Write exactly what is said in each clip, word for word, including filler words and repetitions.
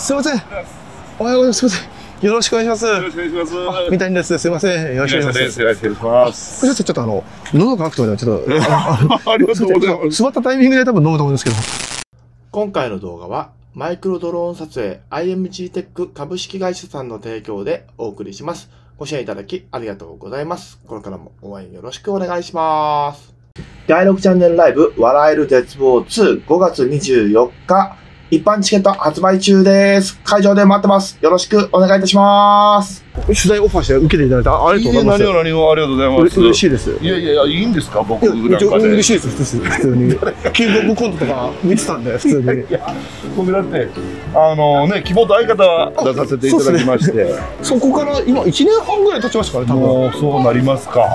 すいません。おはようございます。すいません。よろしくお願いします。よろしくお願いします。三谷です。すいません。よろしくお願いします。よろしくお願いします。ちょっと、ちょっとあの、喉が渇くとちょっと、ありがとうございます。座ったタイミングで多分飲むと思うんですけど。 今回の動画は、マイクロドローン撮影 アイエムジー テック株式会社さんの提供でお送りします。ご支援いただきありがとうございます。これからも応援よろしくお願いします。だいろくチャンネルライブ笑える絶望ツーごがつにじゅうよっか一般チケット発売中です。会場で待ってます。よろしくお願いいたします。 取材オファーして受けていただいてありがとうございます。 何を何をありがとうございます。 嬉しいです。 いやいやいや、いいんですか僕なんかで。 嬉しいです、普通に。キングオブコントとか見てたんで、普通に。いや、 僕だって、あのね、希望と相方出させていただきまして。 そこから今いちねんはんぐらい経ちましたからね、多分。 もうそうなりますか。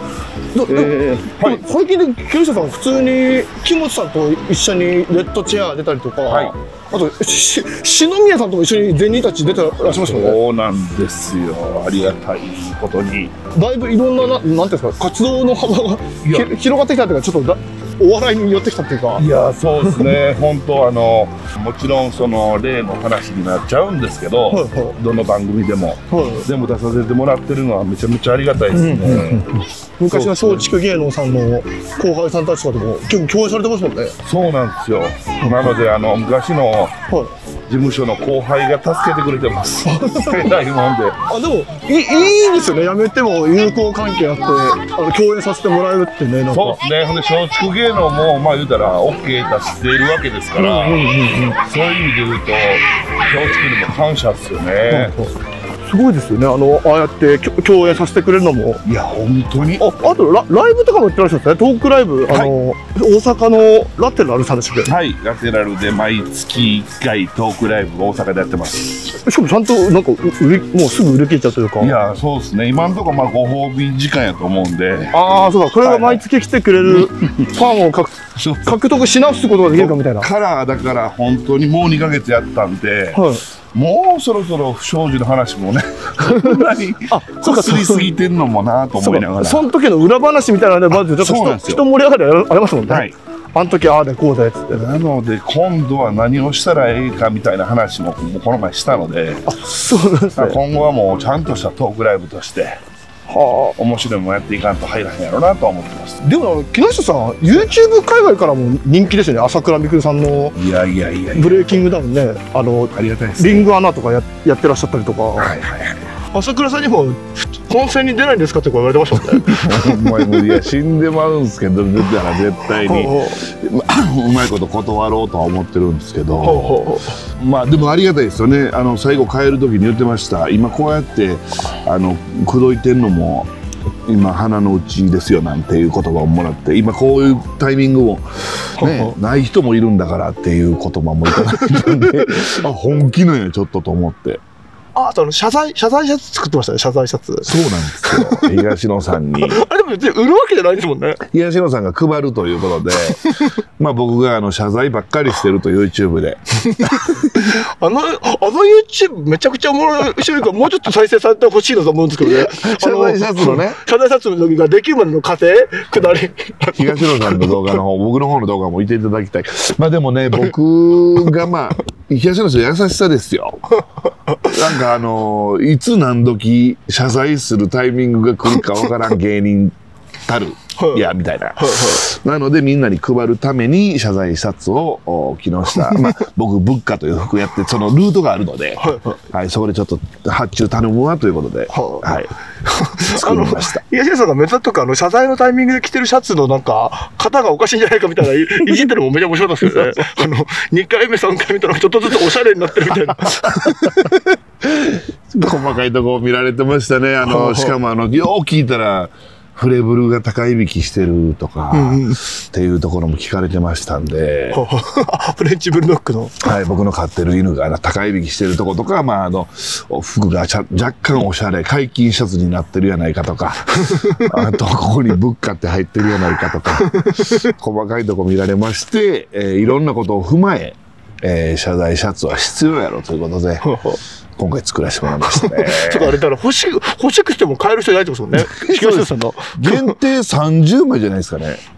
最近で木下さん普通に木本さんと一緒にレッドチェア出たりとか、はい、あとし篠宮さんとも一緒に銭たち出てらっしゃいましたよね。 そうなんですよ。ありがたいことに。 だいぶいろんなななんていうんですか活動の幅が広がってきたというか、ちょっとだお笑いに寄ってきたっていうか。 いやそうですね。本当あのもちろんその例の話になっちゃうんですけど、はいはい、どの番組でも、はい、でも出させてもらってるのはめちゃめちゃありがたいですね。 昔の松竹芸能さんの後輩さんたちとかでも結構共演されてますもんね。 そうなんですよ。なのであの昔の、はい事務所の後輩が助けてくれてます。偉いもんで。 あ、でもいい、いいですよね。やめても友好関係あって、あの共演させてもらえるってね。なんかそうですね。ほんで松竹芸能もまあ言うたら オーケー 出しているわけですから、そういう意味で言うと松竹にも感謝ですよね。 すごいですよね。あのああやって共演させてくれるのも。 いや本当に。 あ、あとラライブとかもやってらっしゃるんですね。トークライブ、あの、はい、大阪のラテラルさんでしたっけ。 はい、ラテラルで毎月いっかいトークライブ大阪でやってます。 しかもちゃんとなんか売れもうすぐ売れ切っちゃうというか。 いやそうですね。今のところまあご褒美時間やと思うんで。 ああそうか。これが毎月来てくれるファンを獲獲得し直すことができるかみたいな。 カラーだから本当にもうにかげつやったんで。はいもうそろそろ不祥事の話もね、こんなにこすりすぎてんのもなと思いながら。 その時の裏話みたいなので、まずちょっと人人盛り上がりありますもんね。はい。あの時ああでこうでっつって。 なので今度は何をしたらええかみたいな話もこの前したので、 あ、そうなんですね。 今後はもうちゃんとしたトークライブとして。はあ、面白いもんやっていかんと入らへんやろうなと思ってます。 でも木下さん YouTube 海外からも人気ですよね。朝倉未来さんのいやいやいやブレイキングダウンね、あのありがたいです、ね、 リングアナとか や, やってらっしゃったりとか、はいはいはい、朝倉さんにも本戦に出ないんですかって言われてましたもんね。 お前もいや死んでまうんですけど出たら絶対にうまいこと断ろうとは思ってるんですけど、まあでもありがたいですよね。あの最後帰る時に言ってました。今こうやってあの口説いてんのも今花のうちですよなんていう言葉をもらって、今こういうタイミングも、ね、ない人もいるんだからっていう言葉もいただいたんであ本気なんやちょっとと思って。 あ、その謝罪謝罪シャツ作ってましたね。謝罪シャツ。 そうなんですよ。東野さんに。 あれでも別に売るわけじゃないですもんね。 東野さんが配るということで、まあ僕があの謝罪ばっかりしてると YouTube で。 あのあの YouTube めちゃくちゃおもろい人からもうちょっと再生されてほしいなと思うんですけどね。 謝罪シャツのね。 謝罪シャツの時ができるまでの過程下り。 東野さんの動画の方、僕の方の動画も見ていただきたい。まあでもね、僕がまあ東野さんの優しさですよ。なんかあのいつ何時謝罪するタイミングが来るかわからん芸人たるいやみたいな。なのでみんなに配るために謝罪シャツを木下、まあ、僕物価という服やってそのルートがあるので、はい、そこでちょっと発注頼むわということで、はい、作りました。 東野さんが目立とかあの謝罪のタイミングで着てるシャツのなんか型がおかしいんじゃないかみたいないじってるのもめちゃ面白かったですけどね。あのにかいめさんかいめとちょっとずつおしゃれになってるみたいな。 細かいとこ見られてましたね。あのしかもあのよう聞いたらフレブルが高いびきしてるとか、うんうん、っていうところも聞かれてましたんでフレンチブルドッグの、 はい、僕の飼ってる犬が高いびきしてるとことか、まあ、あの服がちゃ若干おしゃれ解禁シャツになってるやないかとかあとここに物価って入ってるやないかとか細かいとこ見られまして、えー、いろんなことを踏まええー、謝罪シャツは必要やろということで今回作らせてもらいましたね。 ちょっとあれだから欲し欲しくしても買える人いないってことですもんね。 限定さんじゅうまいじゃないですかね。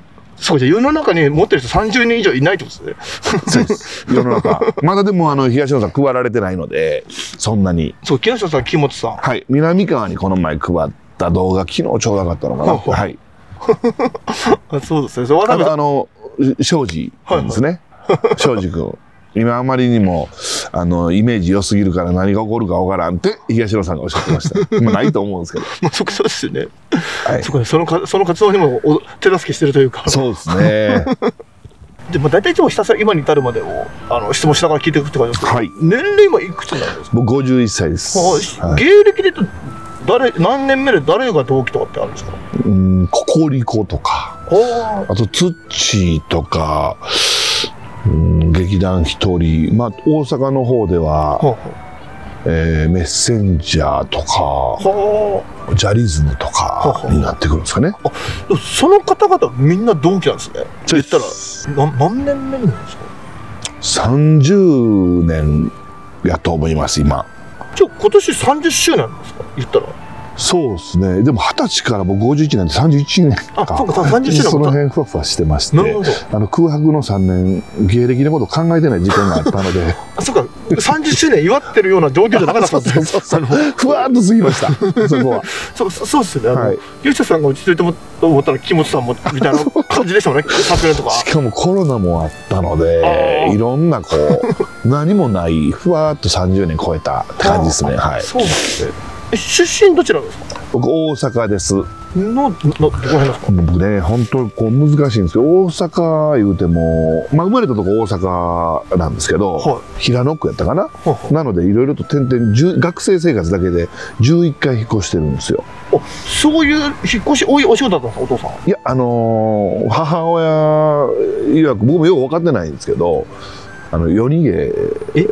そうじゃ世の中に持ってる人さんじゅうにん以上いないってことですね。 そうです世の中まだでもあの東野さん配られてないのでそんなに。 そう木下さん木本さん、 はい南川にこの前配った動画昨日ちょうどよかったのかな。はい。 あそうですね。そうあとあの庄司君ですね。庄司君今あまりにもあのイメージ良すぎるから何が起こるかわからんって東野さんがおっしゃってました。まあないと思うんですけど。 まあそそうですよね。 はい。 そこでそのかその活動にもお手助けしてるというか。 そうですね。 でも大体いつもひたすら今に至るまでをあの質問しながら聞いていくって感じですけど、はい、年齢今いくつになるんですか？ 僕ごじゅういっさいです。 はい、芸歴で言うと誰何年目で誰が同期とかってあるんですか？ うん、ココリコとか、あとツッチーとか、うん、劇団一人、まあ大阪の方では、はあえー、メッセンジャーとか、はあ、ジャリズムとかになってくるんですかね。はあ、 あその方々みんな同期なんですね。言ったらな何年目になるんですか？ さんじゅうねんやと思います今。 じゃあ今年さんじゅっしゅうねんなんですか言ったら。 そうですね。でもはたちから僕ごじゅういちねんでさんじゅういちねんか。 あ、そうか、さんじゅっしゅうねん。 その辺ふわふわしてまして、あの空白のさんねん芸歴のことを考えてない時間があったので。 あ、そうか、さんじゅっしゅうねん祝ってるような状況じゃなかったんですね。そうそうそう。 ふわーっと過ぎました。そこは。 そう、そうですね。あの、吉田さんが落ち着いてもと思ったら木本さんもみたいな感じでしたもんね。昨年とか。しかもコロナもあったので、いろんなこう何もないふわーっとさんじゅうねん超えたって感じですね。はい。 そうなんですね。出身どちらですか？ 僕大阪です。 ののどこら辺ですか？僕ね本当にこう難しいんですけど大阪言うてもまあ生まれたとこ大阪なんですけど、はい、平野区やったかな、はい、なのでいろいろと点々学生生活だけでじゅういっかい引っ越してるんですよ。 あそういう引っ越し多いお仕事だったんですかお父さん？ いやあのー、母親いわく僕もよく分かってないんですけどあの夜逃げで。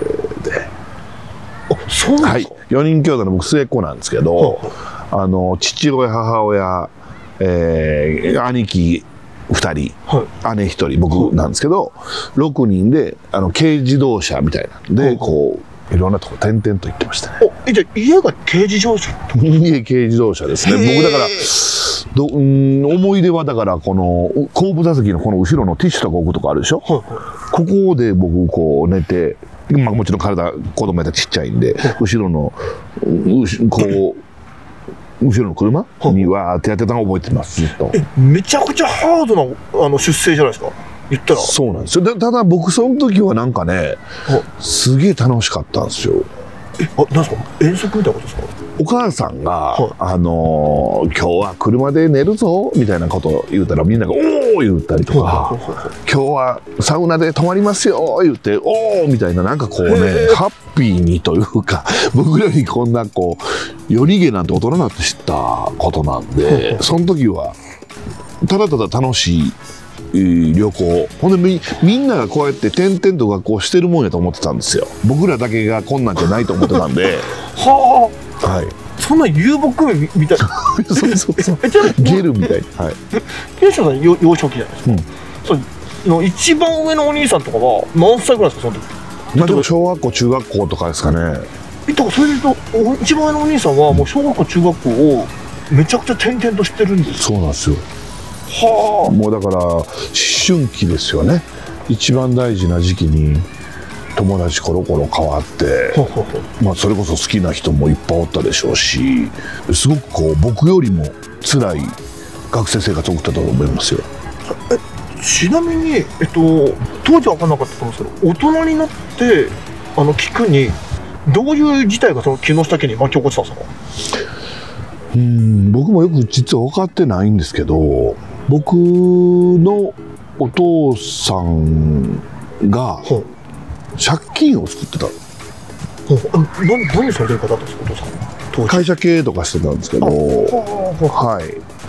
あそうなんですか？ はい、よにん兄弟の僕末っ子なんですけど、はあ、あの父親母親、えー、兄貴ふたり、はい、姉ひとり僕なんですけど、はい、ろくにんであの軽自動車みたいなんで、はい、こういろんなとこ転々と行ってましたね。 えじゃあ家が軽自動車？ 家軽自動車ですね。僕だからどうん思い出はだからこの後部座席のこの後ろのティッシュとか置くとこあるでしょ、はいはい、ここで僕こう寝て。まあ、もちろん体子供やったらちっちゃいんで後ろのこう後ろの車にわーってやってたのを覚えてますずっと。 めちゃくちゃハードなあの出世じゃないですか言ったら。 そうなんですよ。ただ僕その時はなんかねすげえ楽しかったんですよ。 えあなんですか遠足みたいなことですか？ お母さんが、はい、あのー、今日は車で寝るぞみたいなことを言うたらみんながおー言ったりとか今日はサウナで泊まりますよ言っておーみたいななんかこうねハッピーにというか僕らにこんなこう夜逃げなんて大人になって知ったことなんでその時はただただ楽しい旅行ほんで み, みんながこうやって点々と学校してるもんやと思ってたんですよ。僕らだけがこんなんじゃないと思ってたんではあ、はい、 そんな遊牧民みたいなそうそうそうゲルみたいな。はい。 木下さん幼少期じゃないですか、うん、その一番上のお兄さんとかは何歳ぐらいですかその時？ まあでも小学校中学校とかですかね。 えだからそれで言うと一番上のお兄さんはもう小学校中学校をめちゃくちゃ転々としてるんです。 そうなんですよ。はあ、もうだから思春期ですよね。一番大事な時期に友達コロコロ変わってまあそれこそ好きな人もいっぱいおったでしょうしすごくこう僕よりも辛い学生生活を送ったと思いますよ。 えちなみに、えっと、当時は分からなかったと思うんですけど大人になってあの聞くにどういう事態がその木下家に巻き起こってたんですか？ うん僕もよく実は分かってないんですけど僕のお父さんが借金を作ってた。 何何されてる方だったんですかお父さんは？ 会社経営とかしてたんですけど、はい、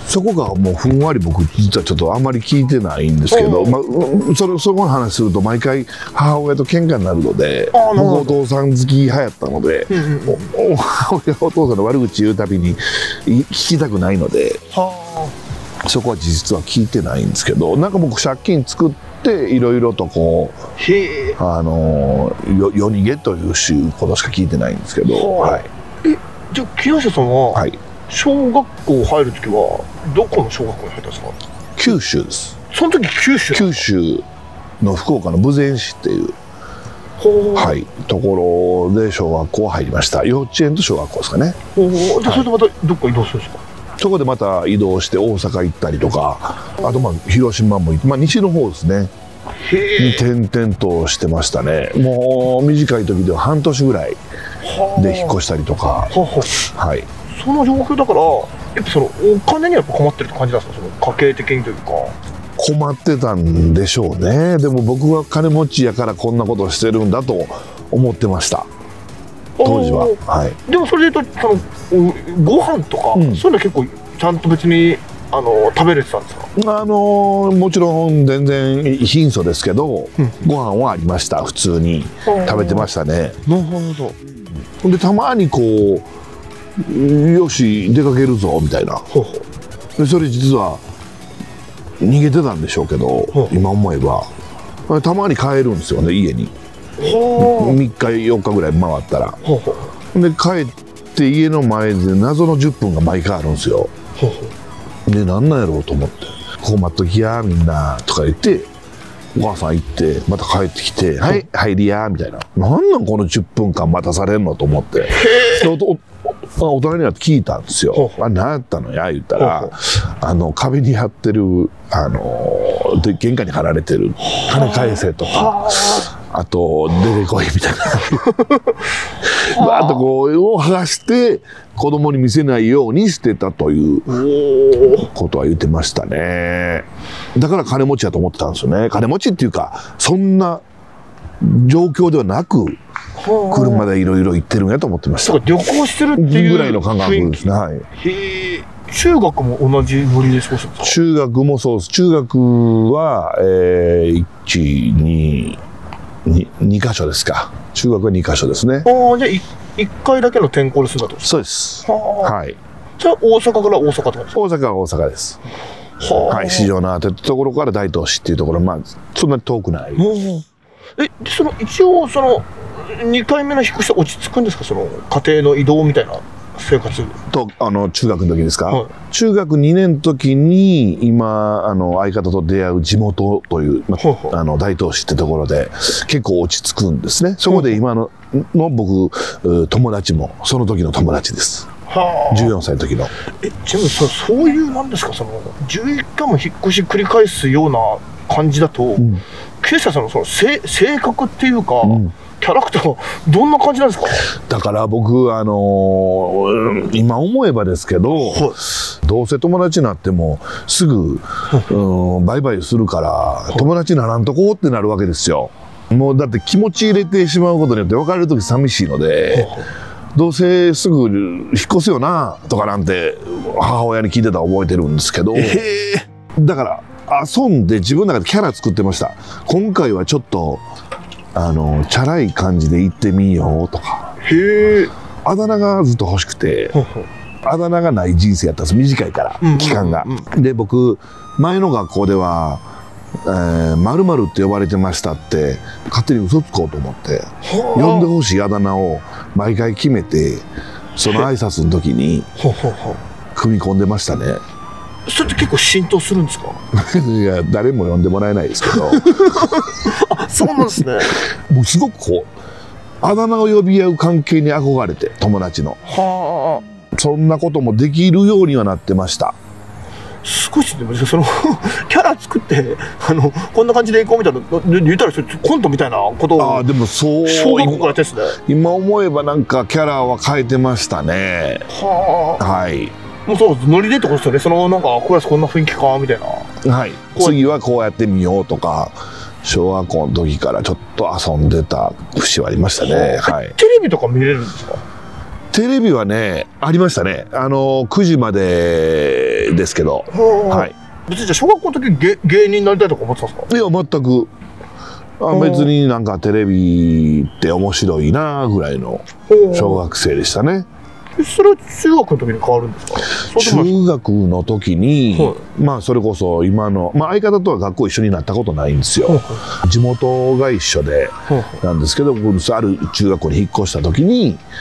そこがもうふんわり僕実はちょっとあんまり聞いてないんですけど、まあ、それそこの話すると毎回母親と喧嘩になるので僕お父さん好き派やったので、うんうん、お母親お父さんの悪口言うたびに聞きたくないのでそこは実は聞いてないんですけどなんか僕借金作っていろいろとこうあの夜逃げということしか聞いてないんですけど。はい、 えじゃあ木下さんは小学校入るときはどこの小学校に入ったんですか？ 九州です。 その時九州九州の福岡の豊前市っていう、はい、ところで小学校入りました。幼稚園と小学校ですかね。 ほうで、はい、それでまたどっか移動するんですか？ そこでまた移動して大阪行ったりとか、あとまあ広島も行って、まあ、西の方ですねに転々としてましたね。もう短い時では半年ぐらいで引っ越したりとか。はい、 その状況だからやっぱそのお金にはやっぱ困ってるって感じなんですか？その家計的にというか。 困ってたんでしょうね。でも僕は金持ちやからこんなことをしてるんだと思ってました当時は。はい、 でもそれで言うとそのご飯とか、うん、そういうのは結構ちゃんと別にあの食べれてたんですか？ あのもちろん全然貧相ですけど、うん、ご飯はありました。普通に食べてましたね。 なるほど。 でたまにこうよし出かけるぞみたいな。ほうほう。でそれ実は逃げてたんでしょうけど、今思えばたまに帰るんですよね、家に。みっかよっかぐらい回ったら。で帰って家の前で謎のじゅっぷんが毎回あるんですよ。で何なんやろうと思って「ここ待っときやみんな」とか言ってお母さん行ってまた帰ってきて「はい入りや」みたいな「なんなんこのじゅっぷんかん待たされんの?」と思って。大人には聞いたんですよ。あ、何やったのや言ったら、あの壁に貼ってるあので玄関に貼られてる金返せとか、あと出てこいみたいなバーッとこうを剥がして子供に見せないようにしてたということは言ってましたね。だから金持ちだと思ってたんですよね。金持ちっていうかそんな状況ではなく車でいろいろ行ってるんやと思ってました。 旅行してるっていうぐらいの感覚ですね。はい。 へえ。中学も同じノリで過ごすんですか？ 中学もそうです。中学は、えー、いち、に、に、に箇所ですか。中学はに箇所ですね。 ああ、じゃあいっかいだけの転校で住んだと。 そうです。はい。 じゃあ大阪から大阪ってことですか？ 大阪は大阪です。はい。四条のというところから大東市っていうところ、まあそんなに遠くない。 え、その一応そのにかいめの引っ越しは落ち着くんですか？その家庭の移動みたいな生活と。あの中学の時ですか？はい、中学にねんの時に今あの相方と出会う地元という、まあ、あの大東市ってところで結構落ち着くんですね。そこで今のの僕友達もその時の友達です。はあ、じゅうよんさいの時の。 え、でもそそういうなんですか、そのじゅういっかいも引っ越し繰り返すような感じだと、うん、ケイさんのその性性格っていうか、うん、キャラクターはどんな感じなんですか？ だから僕あのー、今思えばですけど、はい、どうせ友達になってもすぐ、うん、バイバイするから、はい、友達にならんとこうってなるわけですよ。もうだって気持ち入れてしまうことによって別れる時寂しいので、はい、どうせすぐ引っ越すよなとかなんて母親に聞いてたの覚えてるんですけど、えー、だから遊んで自分の中でキャラ作ってました。今回はちょっとあのチャラい感じで行ってみようとか。へえ。あだ名がずっと欲しくて、あだ名がない人生やったんです。短いから期間が。で僕前の学校では「まるまるって呼ばれてました」って勝手に嘘つこうと思って呼んでほしいあだ名を毎回決めてその挨拶の時に組み込んでましたね。 それって結構浸透するんですか？ いや誰も呼んでもらえないですけどあ、そうなんですね。 もうすごくこうあだ名を呼び合う関係に憧れて友達のはあ、そんなこともできるようにはなってました。 すごいですね。そのキャラ作ってあのこんな感じでいこうみたいな言ったらそれコントみたいなことを。あ、でもそう小学校からやってですね。 今思えばなんかキャラは変えてましたね。はあ、はい。 もうそうノリでってことですよね。そのなんかクラスこんな雰囲気かみたいな。 はい。次はこうやってみようとか小学校の時からちょっと遊んでた節はありましたね。 はい。テレビとか見れるんですか？ テレビはねありましたね。あのくじまでですけど。はい。 別にじゃあ小学校の時芸芸人になりたいとか思ってたんですか？ いや全く。あ、別になんかテレビって面白いなぐらいの小学生でしたね。 それは中学の時に変わるんですか？ 中学の時に、はい、まあそれこそ今の、まあ、相方とは学校一緒になったことないんですよ。はい、地元が一緒でなんですけど、僕ある中学校に引っ越した時に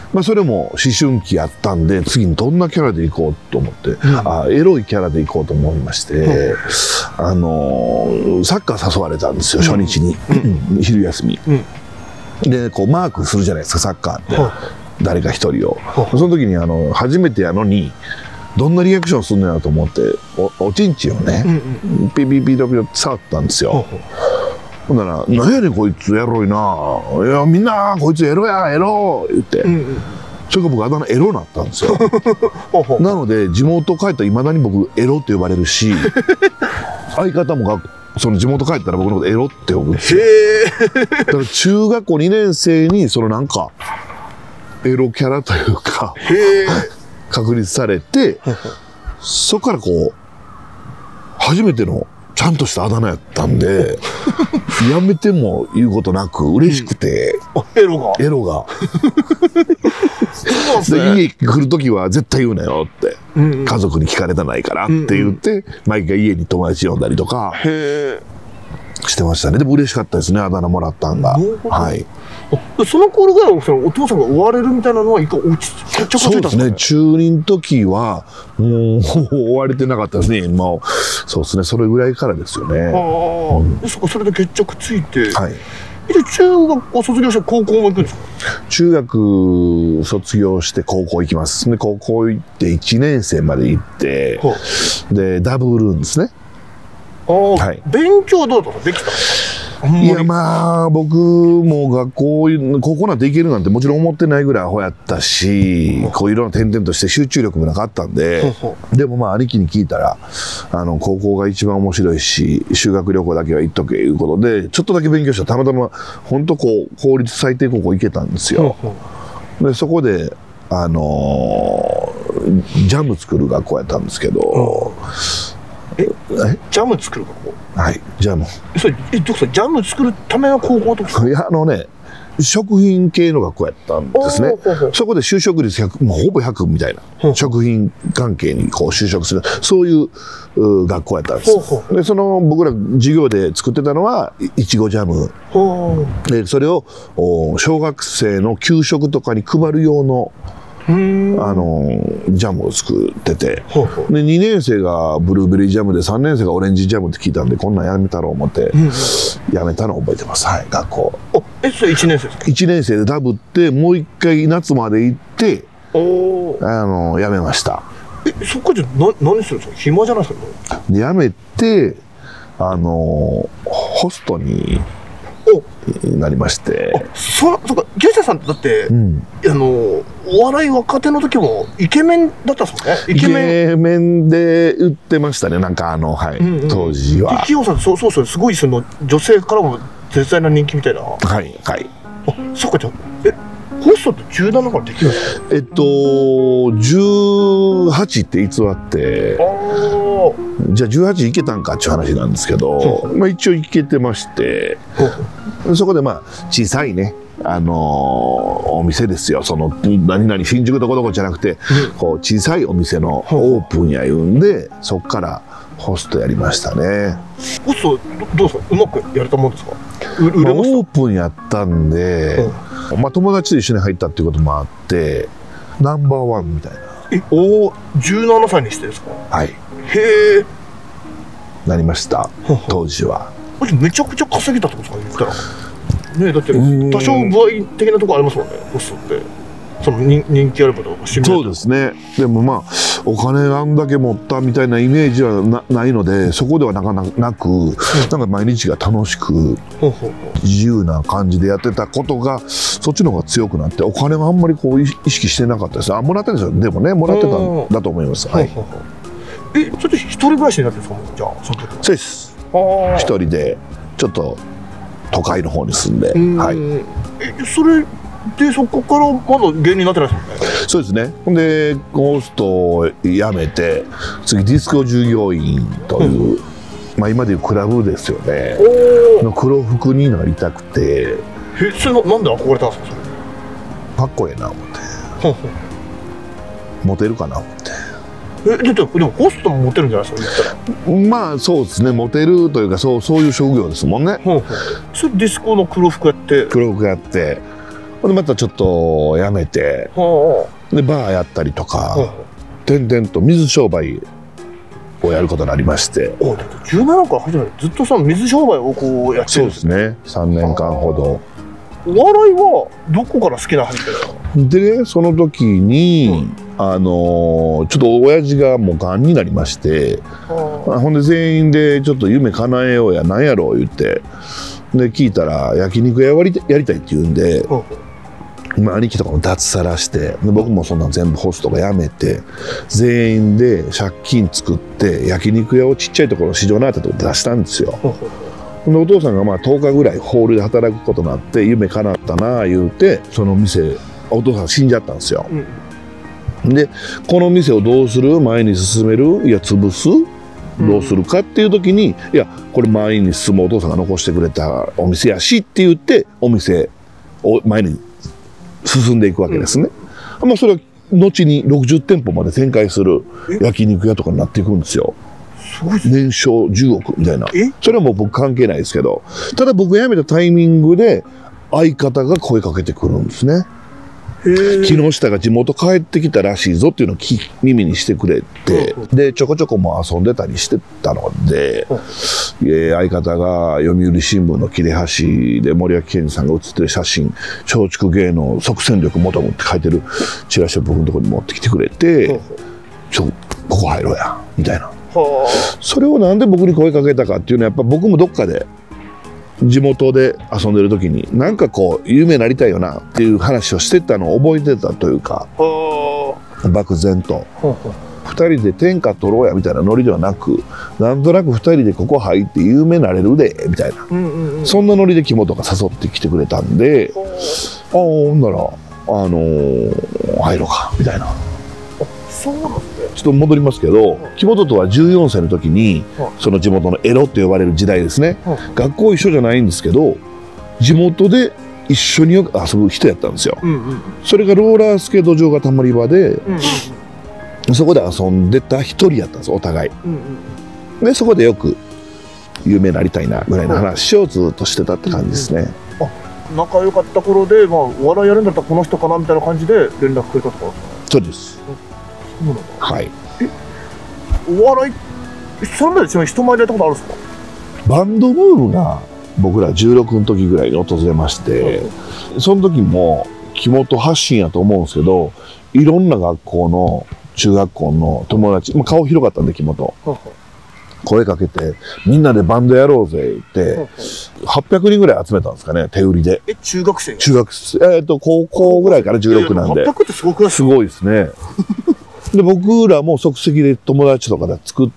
まあ、それも思春期やったんで次にどんなキャラでいこうと思って、うん、あエロいキャラでいこうと思いまして、うん、あのー、サッカー誘われたんですよ初日に、うん、昼休み、うん、でこうマークするじゃないですかサッカーって、うん、誰か一人を、うん、その時にあの初めてやのにどんなリアクションするのやと思ってお, おちんちんをね、うんうん、ピピピロピロって触ったんですよ、うん、ほんなら「何やねんこいつエロいな」「いやみんなこいつエロやエロ」言って、うんうん、それが僕あだ名エロになったんですよなので地元帰ったらいまだに僕エロって呼ばれるし相方もがその地元帰ったら僕のことエロって呼ぶんですよだから中学校にねん生にそのなんかエロキャラというか確立されてそこからこう初めてのちゃんとしたあだ名やったんでやめても言うことなく嬉しくて、 うん、エロがエロがそうで、ね、家来る時は絶対言うなよって、うんうん、家族に聞かれたないからって言って、うんうん、毎回家に友達呼んだりとかしてましたね。でも嬉しかったですねあだ名もらったんが。はい。 その頃ぐらいそのお父さんが追われるみたいなのはいか落ち決着がついたんですか？ そうですね。中にの時はもう追われてなかったですね。もうそうですね。それぐらいからですよね。 ああ、うん、でそこそれで決着ついて。はい。で中学校卒業して高校も行くんですか？ 中学卒業して高校行きます。で高校行っていちねん生まで行って、でダブルんですね。 ああ、はい、勉強どうだった？できた？ いやまあ僕も学校高校なんて行けるなんてもちろん思ってないぐらいアホやったし、こういろんな点々として集中力もなかったんで、でもまあ兄貴に聞いたらあの高校が一番面白いし修学旅行だけは行っとけいうことでちょっとだけ勉強したらたまたま本当こう公立最低高校行けたんですよ。でそこであのー、ジャム作る学校やったんですけど。 えジャム作る学校？ はい、ジャム。 それえどうしたジャム作るための高校とか？ いやあのね食品系の学校やったんですね。そこで就職率ひゃく、もうほぼひゃくみたいな食品関係にこう就職するそういう学校やったんです。でその僕ら授業で作ってたのはいちごジャムでそれを小学生の給食とかに配る用のあのジャムを作っててでにねん生がブルーベリージャムでさんねん生がオレンジジャムって聞いたんでこんなんやめたろう思ってやめたのを覚えてます。はい、学校。 えそれいちねん生ですか？いちねん生でダブってもう一回夏まで行ってあのやめました。 えそこでな何するんですか？暇じゃないですか？ やめてあのホストになりまして。 そそうかジェセさんだって、うん、あのお笑い若手の時もイケメンだったんですもんね。 イケメン、イケメンで売ってましたね。なんかあのはい、うんうん、当時は。 力さんそうそうそうすごいその女性からも絶大な人気みたいな。 はいはい。 あそうかじゃえホストってじゅうななからできるんですか？ えっとじゅうはちって偽って。じゃあじゅうはちいけたんかっていう話なんですけど、まあ、一応いけてましてそこでまあ小さいね、あのー、お店ですよ。その何々新宿どこどこじゃなくてこう小さいお店のオープンや言うんでそこからホストやりましたね。 ホストどうですか？うまくやれたもんですか？ まあ、オープンやったんで、うんまあ、友達と一緒に入ったっていうこともあってナンバーワンみたいな。 えおじゅうななさいにしてですか？ はい。 へえ。 なりました当時は。 めちゃくちゃ稼げたってことですか？言ったらねだって多少具合的なところありますもんねホストって。その人人気あることを知る。 そうですね。でもまあお金あんだけ持ったみたいなイメージは な, ないのでそこではなかなく、うん、なんか毎日が楽しく自由な感じでやってたことがそっちの方が強くなってお金はあんまりこう意識してなかったです。あもらってるんですよ。でもねもらってたんだと思います。はい。 えそれで一人暮らしになってるんですか？じゃあその時は。 そうです。一人でちょっと都会の方に住んで。はい。 えそれでそこからまだ芸人になってないですもんね。 そうですね。ほんでホストを辞めて次ディスコ従業員という、うん、まあ今でいうクラブですよねの黒服になりたくて。 えそれななんで憧れたんですか？それかっこええな思ってモテるかな思って。 えだってでもホストもモテるんじゃないですか言ったら。 まあそうですねモテるというかそうそういう職業ですもんね。 それディスコの黒服やって黒服やってでまたちょっとやめて、でバーやったりとか、転々と水商売をやることになりまして。 じゅうななから始めてずっとその水商売をこうやってそうですね、さんねんかんほど。 お笑いはどこから好きな入ってるの？ でね、その時に、うん、あのー、ちょっと親父がもうがんになりまして、ほんで全員でちょっと夢叶えようやなんやろう言ってで聞いたら焼肉屋やりやりたいって言うんで、うん、兄貴とかも脱サラしてで僕もそんな全部ホストがやめて全員で借金作って焼肉屋をちっちゃいところ市場のあったところ出したんですよ。でお父さんがまあとおかぐらいホールで働くことになって夢叶ったなあ言うてその店お父さん死んじゃったんですよ。うん、でこの店をどうする前に進めるいや潰すどうするかっていう時に、うん、いやこれ前に進むお父さんが残してくれたお店やしって言ってお店を前に進んでいくわけですね。うん、まあそれは後にろくじゅってんぽまで展開する焼肉屋とかになっていくんですよ。年商じゅうおくみたいな。それはもう僕関係ないですけど、ただ僕辞めたタイミングで相方が声かけてくるんですね。木下が地元帰ってきたらしいぞっていうのを耳にしてくれて、でちょこちょこも遊んでたりしてたので、え相方が読売新聞の切れ端で森脇健児さんが写ってる写真「松竹芸能即戦力求む」って書いてるチラシを僕のところに持ってきてくれて「ちょここ入ろうや」みたいな。それをなんで僕に声かけたかっていうのはやっぱ僕もどっかで地元で遊んでる時になんかこう有名になりたいよなっていう話をしてたのを覚えてたというか漠然とふたりで天下取ろうやみたいなノリではなくなんとなくふたりでここ入って有名になれるでみたいなそんなノリで木本が誘ってきてくれたんでああほんならあのー、入ろうかみたいな。 そうなんですね。 ちょっと戻りますけど、木本とはじゅうよんさいの時に、その地元のエロって呼ばれる時代ですね、学校一緒じゃないんですけど地元で一緒によく遊ぶ人やったんですよ。それがローラースケート場がたまり場で、そこで遊んでた一人やったんですお互い。でそこでよく有名になりたいなぐらいの話をずっとしてたって感じですね。 仲良かった頃で、まあ、お笑いやるんだったらこの人かなみたいな感じで連絡くれたとか。 そうです。 そうなんだ。 はい。 え、お笑い、それまでちなみに人前でやったことあるんですか？ バンドブームが僕らじゅうろくの時ぐらいに訪れまして、うん、その時も木本発信やと思うんですけど、いろんな学校の中学校の友達、まあ、顔広かったんで木本、うん、声かけてみんなでバンドやろうぜって、うん、はっぴゃくにんぐらい集めたんですかね手売りで。 え、中学生？ 中学生、えー、と高校ぐらいからじゅうろくなんで。 はっぴゃくってすごくないですか？ すごいですね。で僕らも即席で友達とかで作った、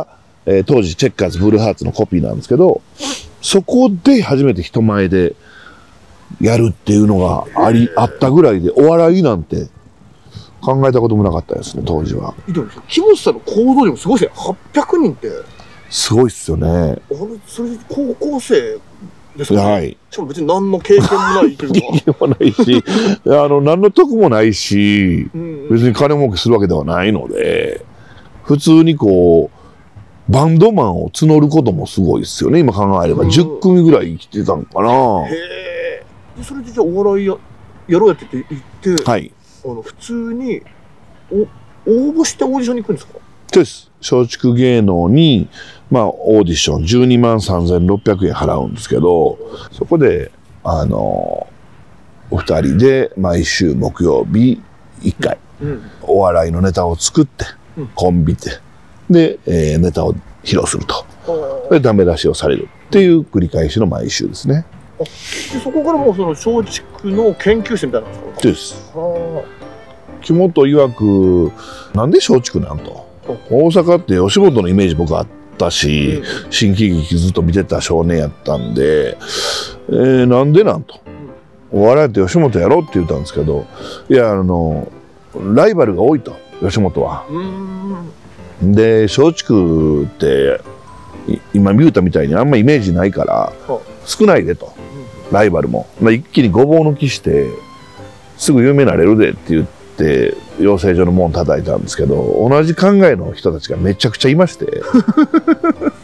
えー、当時チェッカーズブルーハーツのコピーなんですけど、そこで初めて人前でやるっていうのがありあったぐらいで、お笑いなんて考えたこともなかったですね当時は。 でも木本さんの行動力すごいですね。はっぴゃくにんってすごいっすよね。あれそれ高校生ですかね。 はい。 しかも別に何の経験もないというか経験もないしあの何の得もないし、うん、別に金儲けするわけではないので、普通にこうバンドマンを募ることもすごいですよね今考えれば。うん、じゅっくみぐらい生きてたのかな。 へえ。それでじゃあお笑いややろうやって言って、 はい、 あの普通にお応募してオーディションに行くんですか？ そうです。松竹芸能に、まあ、オーディションじゅうにまんさんぜんろっぴゃくえん払うんですけど、そこであのお二人で毎週木曜日いっかい、うん、お笑いのネタを作って、うん、コンビでで、えー、ネタを披露すると、でダメ出しをされるっていう繰り返しの毎週ですね。 あでそこからもうその松竹の研究生みたいなんですか？ そうです。木本曰くなんで松竹なんと。大阪って吉本のイメージ僕あったし、うん、新喜劇ずっと見てた少年やったんで、えー、なんでなんと、うん、お笑いって吉本やろうって言ったんですけど、いやあのライバルが多いと吉本は。うんで松竹って今見うたみたいにあんまイメージないから少ないでと、うん、ライバルも、まあ、一気にごぼう抜きしてすぐ有名になれるでって言って。で養成所の門叩いたんですけど、同じ考えの人たちがめちゃくちゃいまして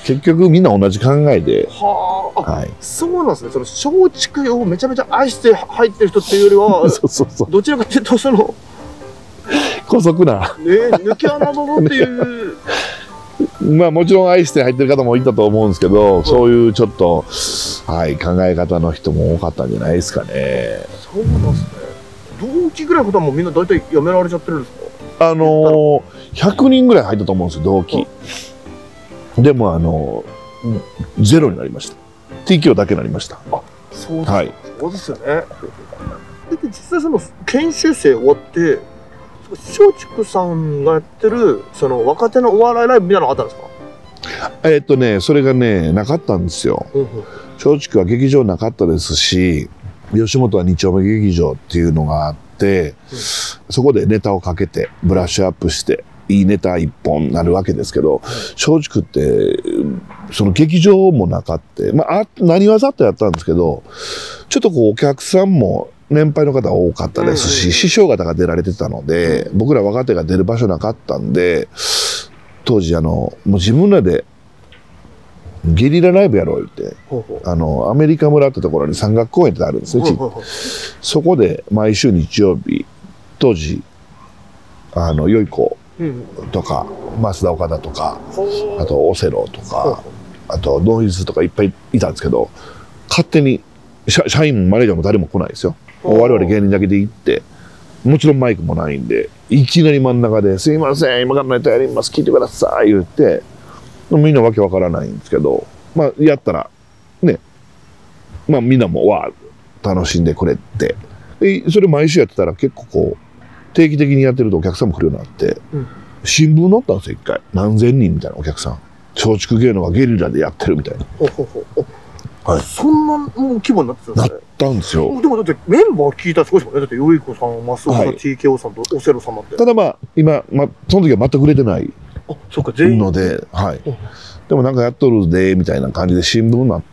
結局みんな同じ考えで。 はあ、 はい、 そうなんですね。その松竹をめちゃめちゃ愛して入ってる人っていうよりは、 そうそうそう。 どちらかというとその姑息な。 ね、抜け穴のっていう。 まあもちろん愛して入ってる方もいたと思うんですけど、うん、そういうちょっと、はい、考え方の人も多かったんじゃないですかね。 そうなんですね。同期ぐらいの方もみんな大体辞められちゃってるんですか？ あのー、ひゃくにんぐらい入ったと思うんですよ、同期。うん、でもあのー、ゼロになりました。ティーキュー だけになりました。 あ、そうです、 はい、 そうですよね。で実際その研修生終わって松竹さんがやってるその若手のお笑いライブみたいなのあったんですか？ えー、っとねそれがねなかったんですよ。松竹は劇場なかったですし、吉本はに丁目劇場っていうのがあって、うん、そこでネタをかけてブラッシュアップしていいネタ一本なるわけですけど、松竹ってその劇場もなかって、まあ何わざとやったんですけど、ちょっとこうお客さんも年配の方が多かったですし、師匠方が出られてたので、僕ら若手が出る場所なかったんで、当時あのもう自分らでゲリラライブやろう言って、ほうほう、あのアメリカ村ってところに山岳公園ってあるんですね。ほうほう、そこで毎週日曜日、当時あの良い子とか、うん、増田岡田とか、あとオセロとか、あとノイズとかいっぱいいたんですけど、勝手に社社員もマネージャーも誰も来ないですよ。我々芸人だけで行って、もちろんマイクもないんで、いきなり真ん中で「すいません今からネタやります聞いてください」言って、みんなわけわからないんですけど、まあやったらね、まあみんなもわあ楽しんでくれて、でそれ毎週やってたら結構こう定期的にやってるとお客さんも来るようになって、うん、新聞載ったんですよ一回。何千人みたいなお客さん、松竹芸能がゲリラでやってるみたいな。 ほほほ、はい、そんなもう規模になってたんですね。 なったんですよ。 でもだってメンバー聞いたらすごいですもんね。だってよいこさん、増岡さん、はい、ティーケーオー さんとオセロさんなんて。 ただまあ今、まあ、その時は全く売れてないので、はい、でもなんかやっとるでみたいな感じで新聞になって、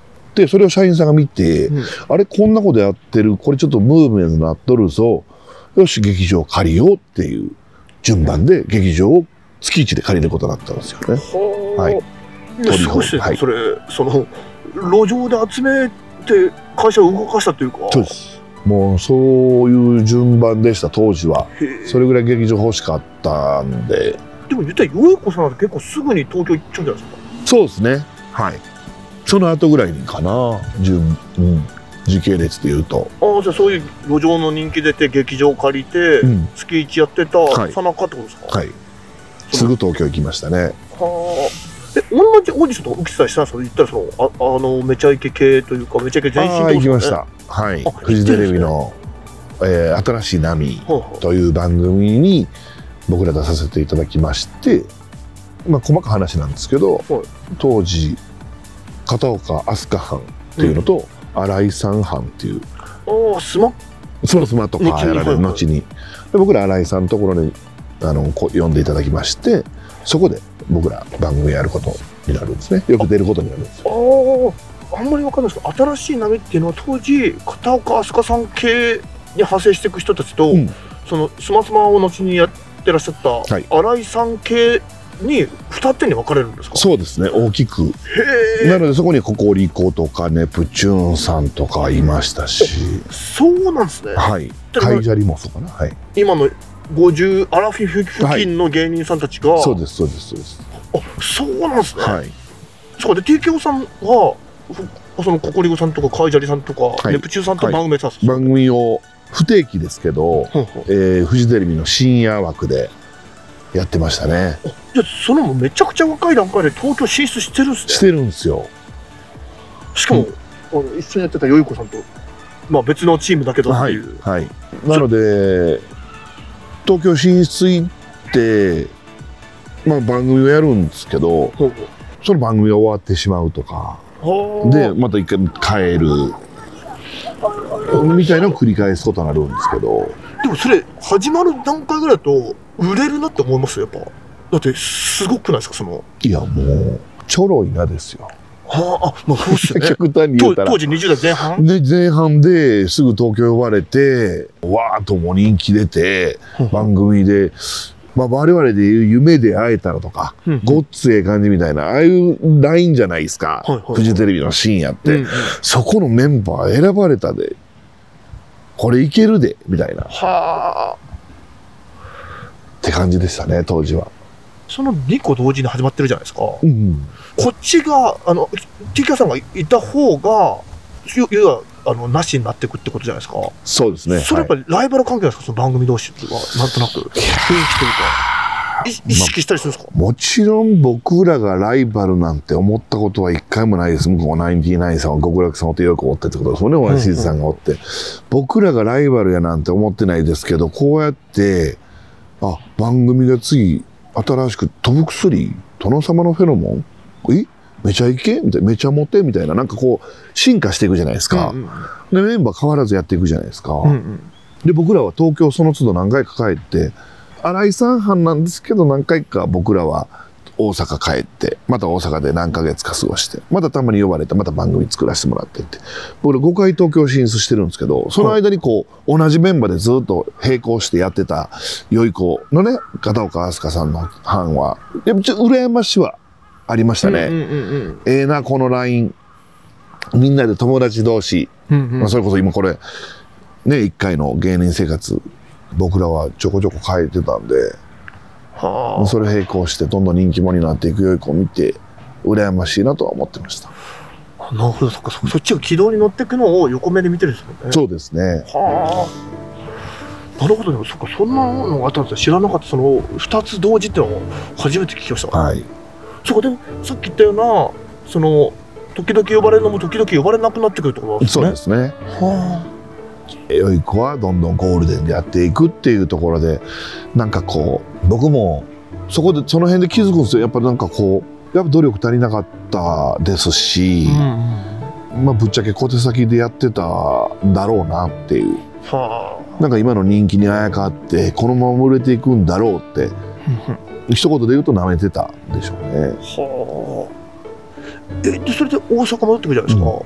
それを社員さんが見て、うん、あれこんなことやってる、これちょっとムーブメントになっとるぞ、よし劇場借りようっていう順番で劇場を月いちで借りることになったんですよね。はい。 すごいですね、はい、それその路上で集めて会社を動かしたというか。 そうです。もうそういう順番でした当時は。それぐらい劇場欲しかったんで。 でも言ったらよいこさんは結構すぐに東京行っちゃうんじゃないですか。 そうですね、はい。その後ぐらいにかな、順、うん、時系列でいうと。 ああ、じゃあそういう路上の人気出て劇場借りて、うん、月いちやってたさなかってことですか。 はい、すぐ東京行きましたね。はあ。え、同じオーディションとか受けてたりしたんですか。言ったらそのあ、あのめちゃイケ系というかめちゃイケ全身とか、ね、 行きました。はい。フジテレビの、えー、新しい波という番組に僕ら出させていただきまして、まあ細かい話なんですけど、はい、当時片岡飛鳥藩っていうのと、うん、新井さん藩っていう。 ああ、スマスマスマとかやられる後に、で僕ら新井さんのところにあのこ呼んでいただきまして、そこで僕ら番組やることになるんですね。よく出ることになるんですよ。 ああ、あんまり分かんないですけど、新しい波っていうのは当時片岡飛鳥さん系に派生していく人たちと、うん、そのスマスマを後にやってらっしゃった、はい、新井さん系に二手に分かれるんですか。 そうですね、大きく。なのでそこにココリコとかネプチューンさんとかいましたし。 そうなんですね。 はい。カイジャリもそうかな。はい。 今のごじゅうアラフィフ付近の芸人さんたちが、はい、 そうですそうですそうです。 あ、そうなんですね。 はい。 そうで ティーケーオー さんはそのココリコさんとかカイジャリさんとか、はい、ネプチューンさんと番組を、はい、 番組を不定期ですけど、ほうほう、えー、フジテレビの深夜枠でやってましたね。 じゃあそのめちゃくちゃ若い段階で東京進出してるんですね。 してるんですよ。 しかも、うん、あの一緒にやってたよいこさんと、まあ、別のチームだけどっていう、 はいはい、なので東京進出行って、まあ、番組をやるんですけど、ほうほう、その番組が終わってしまうとかでまた一回帰るみたいなのを繰り返すことになるんですけど。 でもそれ始まる段階ぐらいだと売れるなって思いますよやっぱ。だってすごくないですかその。 いやもうちょろいなですよ。 はあ、あ、まあそうっすよね。 極端に言うたら当時にじゅう代前半で前半ですぐ東京呼ばれてわーっとも人気出て、うん、番組でまあ、我々でいう夢で会えたらとか、うんうん、ごっつええ感じみたいな、ああいうラインじゃないですか。はいはいはい、フジテレビの深夜って、うんうん、そこのメンバー選ばれたで、これいけるで、みたいな。はあ。って感じでしたね、当時は。 そのにこ同時に始まってるじゃないですか。うんうん、こっちが、あの、ティーケー さんがいた方が、要は、あの、なしになっていくってことじゃないですか。 そうですね。 それやっぱりライバル関係なんですか、その番組同士は、なんとなく。雰囲気というか。意識したりするんですか、 ま、もちろん僕らがライバルなんて思ったことは一回もないです。向こうナインティナインさんは極楽さんおってよくおってってことですもんね、大橋静さんがおって、うんうん。僕らがライバルやなんて思ってないですけど、こうやって、あ、番組が次、新しく飛ぶ薬、殿様のフェロモンえめちゃイケみたいな、めちゃモテみたいな、なんかこう、進化していくじゃないですか。うんうん、で、メンバー変わらずやっていくじゃないですか。うんうん、で、僕らは東京その都度何回か帰って、新井さん班なんですけど、何回か僕らは大阪帰って、また大阪で何ヶ月か過ごして、またたまに呼ばれて、また番組作らせてもらってって。僕らごかい東京進出してるんですけど、その間にこう、同じメンバーでずっと並行してやってた、よい子のね、片岡飛鳥さんの班は、やっぱちょっと羨ましはありましたね。ええな、このライン。みんなで友達同士。うんうん、まあそれこそ今これ、ね、いっかいの芸人生活、僕らはちょこちょこ変えてたんで、はあ、それ並行してどんどん人気者になっていくよい子を見て、羨ましいなとは思ってました。 なるほど、そっか、そっちが軌道に乗っていくのを横目で見てるんですもんね。 そうですね。はあ。なるほどね、そっか、そんなのがあったんですよ。知らなかった、そのふたつ同時っていうのを初めて聞きました。はい。そこでさっき言ったような、その時々呼ばれるのも時々呼ばれなくなってくるってことなんですね。そうですね。はあ。 よい子はどんどんゴールデンでやっていくっていうところで、なんかこう僕もそこでその辺で気づくんですよ。やっぱりなんかこうやっぱ努力足りなかったですし、うん、まあぶっちゃけ小手先でやってたんだろうなっていう、はあ、なんか今の人気にあやかってこのまま売れていくんだろうって一言で言うと舐めてたんでしょうね。はあ。 えでそれで大阪戻ってくるじゃないですか、うん、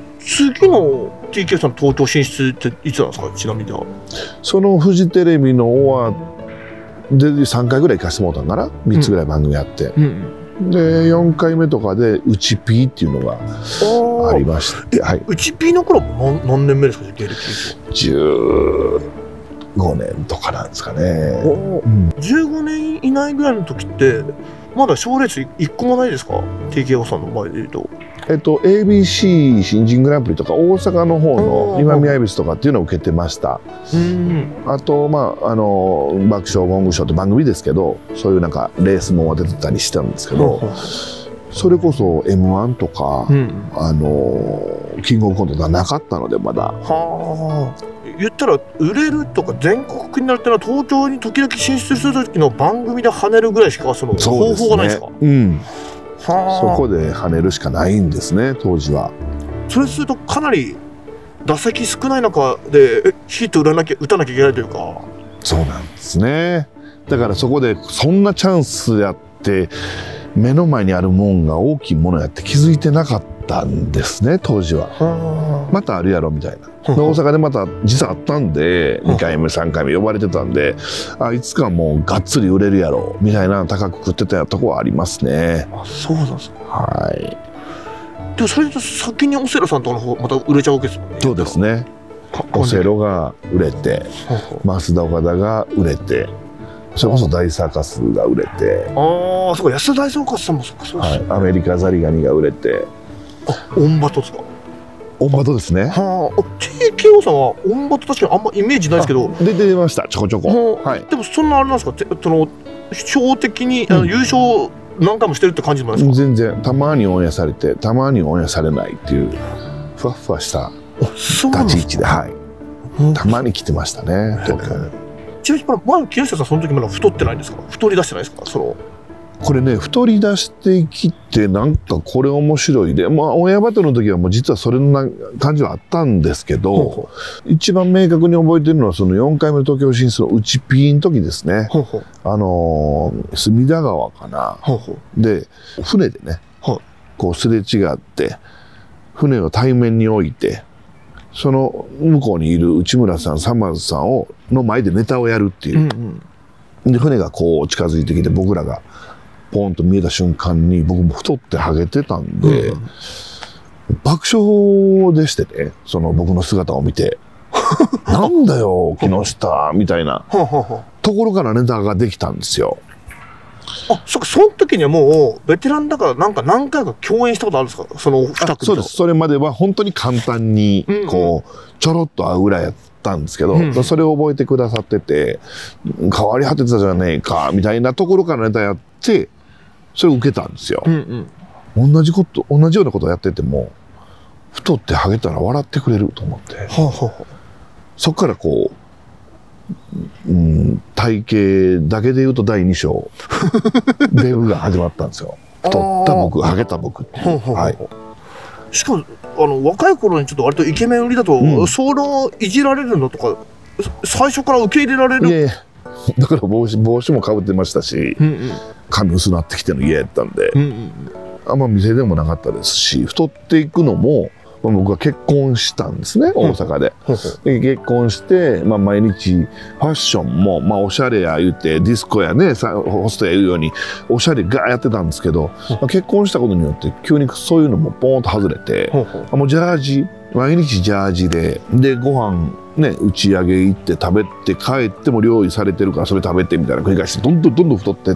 次の ティーケー さんの東京進出っていつなんですか、ちなみには。 そのフジテレビの終わでさんかいぐらい行かせてもらったんかな、みっつぐらい番組やって、うんうん、でよんかいめとかでうちピーっていうのがありまして、はい、 うちピーの頃も 何, 何年目ですか、芸歴。 じゅうごねんとかなんですかね、 うん、じゅうごねん以内ぐらいの時ってまだ賞レースいっこもないですか、 ティーケーオー さんの前でいうと。 えっと エービーシー 新人グランプリとか大阪の方の今宮恵比寿とかっていうのを受けてました。うんあとまああの爆笑ゴングショーって番組ですけど、そういうなんかレースも出てたりしてたんですけど、それこそ エムワン とか、うん、あのキングオブコントがなかったのでまだ。はあ。言ったら売れるとか全国区になるってのは東京に時々進出する時の番組で跳ねるぐらいしかその方法がないですか。 うん。はそこで跳ねるしかないんですね、当時は。 それするとかなり打席少ない中でヒット打たなきゃ打たなきゃいけないというか。 そうなんですね。だからそこでそんなチャンスやって目の前にあるもんが大きいものやって気づいてなかったんですね、当時は。はまたあるやろみたいな。大阪でまた実はあったんでにかいめさんかいめ呼ばれてたんで、あいつかもうがっつり売れるやろみたいな高く食ってたとこはありますね。 あ、そうなんですね。 はい。 でもそれと先にオセロさんとかの方また売れちゃうわけですもんね。 そうですね。オセロが売れて、増田岡田が売れて、それこそ大サーカスが売れて、 ああ、そうか、安田大サーカスさんもそうか、そうですね。 はい、アメリカザリガニが売れて、 あ、オンバトですか。 オンバトですね。 はあ、ティーケーオー さんはオンバト確かにあんまイメージないですけど、 出てましたちょこちょこ。 はい。でもそんなあれなんですか、その標的に、うん、あの優勝何回もしてるって感じなんですか。 全然たまにオンエアされてたまにオンエアされないっていうふわふわした立ち位置で、はい、たまに来てましたね、東京に。 ちなみにまだ木下さんその時まだ太ってないんですか、太り出してないですか。そのこれね、太り出してきてなんかこれ面白いで、まあオンエアバトルの時はもう実はそれの感じはあったんですけど、ほうほう、一番明確に覚えてるのはそのよんかいめの東京進出のうちピーの時ですね。ほうほう、あのー、隅田川かな、ほうほう、で船でね、はい、こうすれ違って船を対面に置いて、その向こうにいる内村さん、さまぁずさんをの前でネタをやるっていう。うんうん、 で船がこう近づいてきて僕らがポンと見えた瞬間に僕も太ってハゲてたんで、うん、爆笑でしてね、その僕の姿を見てなんだよ木下みたいなところからネタができたんですよ。 あ、そっか、その時にはもうベテランだからなんか何回か共演したことあるんですか、そのに組と。 そうです。それまでは本当に簡単にこう、うんうん、ちょろっと会うぐらいやったんですけど、うんうん、それを覚えてくださってて変わり果てたじゃねえかみたいなところからネタやってそれを受けたんですよ。うんうん、同じこと同じようなことをやってても太ってハゲたら笑ってくれると思って、はあはあ、そこからこう、うん、体型だけで言うとだいに章デブが始まったんですよ。太った僕ハゲた僕っていう。はい、 しかもあの若い頃にちょっと割とイケメン売りだと、うん、そのいじられるのとか最初から受け入れられる。 いやいや、だから帽子帽子もかぶってましたし、うんうん、髪薄なってきてるの嫌やったんで、うんうん、あんま店でもなかったですし、太っていくのも、まあ、僕は結婚したんですね、大阪で。うん、で結婚して、まあ、毎日ファッションも、まあ、おしゃれや言うてディスコやねホストや言うようにおしゃれがやってたんですけど、うん、まあ、結婚したことによって急にそういうのもポーンと外れて、うん、もうジャージ毎日ジャージででご飯ね打ち上げ行って食べて帰っても料理されてるからそれ食べてみたいな繰り返してどんどんどんどん太ってって、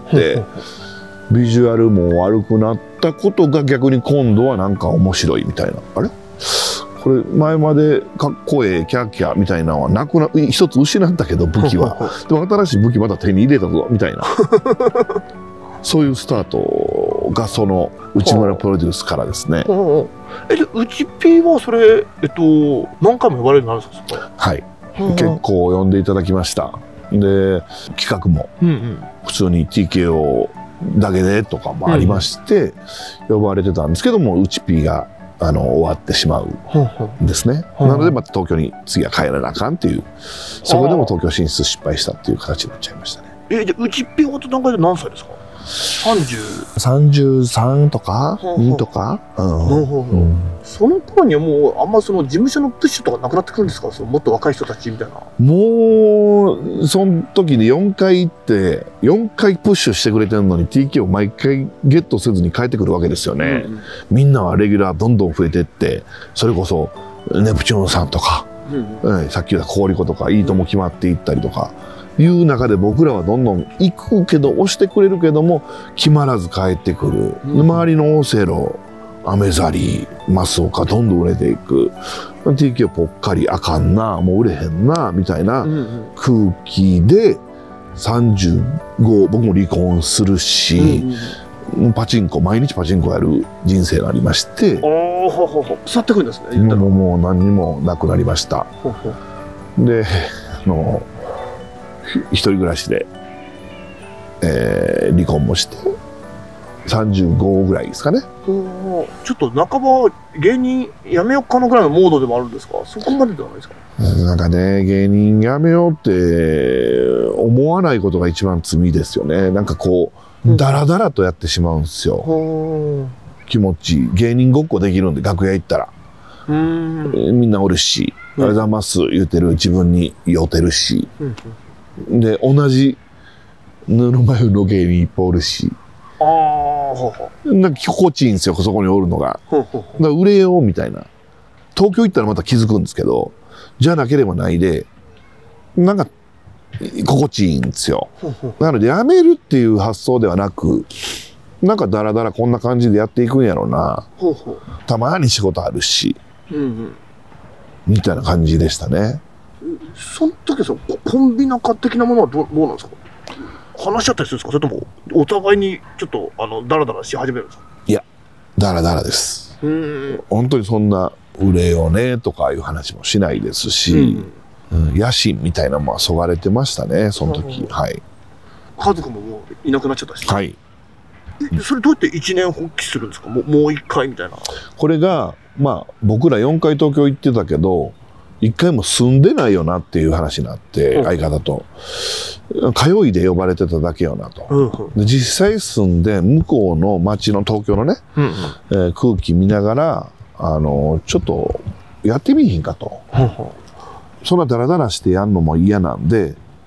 うん、ビジュアルも悪くなったことが逆に今度はなんか面白いみたいな、あれこれ前までかっこええキャッキャみたいなのはなくな一つ失ったけど武器はでも新しい武器また手に入れたぞみたいなそういうスタートがその内村プロデュースからですね。 えでうち P はそれえっと何回も呼ばれるようになるんですか。 はい、結構呼んでいただきました。で企画も普通に ティーケーオー だけでとかもありまして、うん、呼ばれてたんですけどもうち P があの終わってしまうんですね。なのでまた東京に次は帰らなあかんっていう、そこでも東京進出失敗したっていう形になっちゃいましたね。 えじゃあうち P は段階で何歳ですか。さんじゅうさんじゅうさんとかにとか、 その頃にはもうあんまその事務所のプッシュとかなくなってくるんですか、そのもっと若い人たちみたいな。 もうその時によんかい行ってよんかいプッシュしてくれてるのに ティーケー を毎回ゲットせずに帰ってくるわけですよね。うんうん、みんなはレギュラーどんどん増えてってそれこそネプチューンさんとか、うんうん、さっき言ったコーリコとかいいとも決まっていったりとか。いう中で僕らはどんどん行くけど押してくれるけども決まらず帰ってくる、うん、周りのオセロアメザリマスオカどんどん売れていく ティーケー ぽっかりあかんなもう売れへんなみたいな空気でさんじゅうご僕も離婚するし、うんうん、パチンコ毎日パチンコやる人生がありまして去ってくるんですね。 もうもう何にもなくなりました。であの一人暮らしで、えー、離婚もしてさんじゅうごぐらいですかね。 ちょっと半ば芸人やめようかなぐらいのモードでもあるんですか。そこまでではないですか。 なんかね芸人やめようって思わないことが一番罪ですよね。なんかこうダラダラとやってしまうんですよ、うん、気持ち芸人ごっこできるんで楽屋行ったらうん、みんなおるし「ありがとうございます」言うてる自分に酔ってるし、うんで同じ布眉の芸人いっぱいおるし、あなんか心地いいんですよそこにおるのが。だから売れようみたいな。東京行ったらまた気づくんですけどじゃなければないでなんか心地いいんですよ。なのでやめるっていう発想ではなくなんかだらだらこんな感じでやっていくんやろうなたまに仕事あるし、うんうん、みたいな感じでしたね。 その時そのコンビ仲的なものはどう、どうなんですか。話し合ったりするんですか、それともお互いにちょっとあのダラダラし始めるんですか。 いやダラダラです。うん本当にそんな売れよねとかいう話もしないですし、うんうん、野心みたいなのはそがれてましたねその時、うん、はい家族ももういなくなっちゃったし、 はい、 それどうやって一年発起するんですか。もう、もう一回みたいな。 これがまあ僕らよんかい東京行ってたけど一回も住んでないよなっていう話になって、うん、相方と通いで呼ばれてただけよなと、うんうん、で実際住んで向こうの街の東京のね、うんうんえー、空気見ながらあのちょっとやってみひんかと、うんうん、そんなダラダラしてやんのも嫌なんで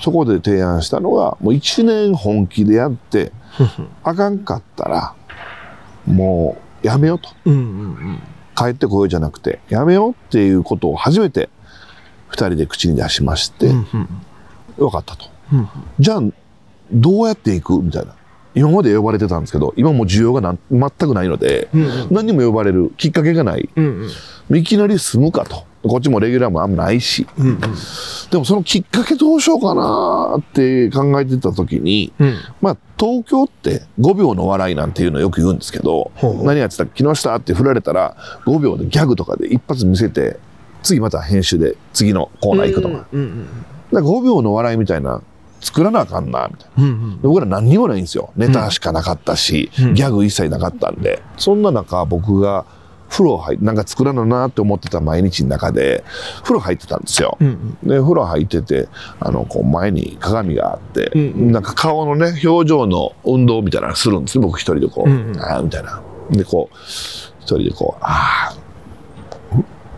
そこで提案したのが、もういちねん本気でやってあかんかったらもうやめようと、帰ってこようじゃなくてやめようっていうことを初めてふたりで口に出しまして、分かったと、じゃあどうやっていくみたいな。今まで呼ばれてたんですけど、今もう需要がなん全くないので、うんうん、何にも呼ばれるきっかけがない、うんうん、いきなり住むかと、こっちもレギュラーもあんまないし、うんうん、でもそのきっかけどうしようかなって考えてた時に、うん、まあ東京ってごびょうの笑いなんていうのよく言うんですけど、うん、何やってた木下って振られたらごびょうでギャグとかで一発見せて、次また編集で次のコーナー行くとか、うんうんうん、だからごびょうの笑いみたいな作らなあかんなみたいな、うんうん、僕ら何にもないんですよ。ネタしかなかったし、うん、ギャグ一切なかったんで、そんな中僕が風呂入ってなんか作らななって思ってた毎日の中で風呂入ってたんですよ、うんうん、で風呂入ってて、あのこう前に鏡があって、うんうん、なんか顔のね表情の運動みたいなのするんですね、僕一人でこう、うんうん、ああみたいなで、こう一人でこうああ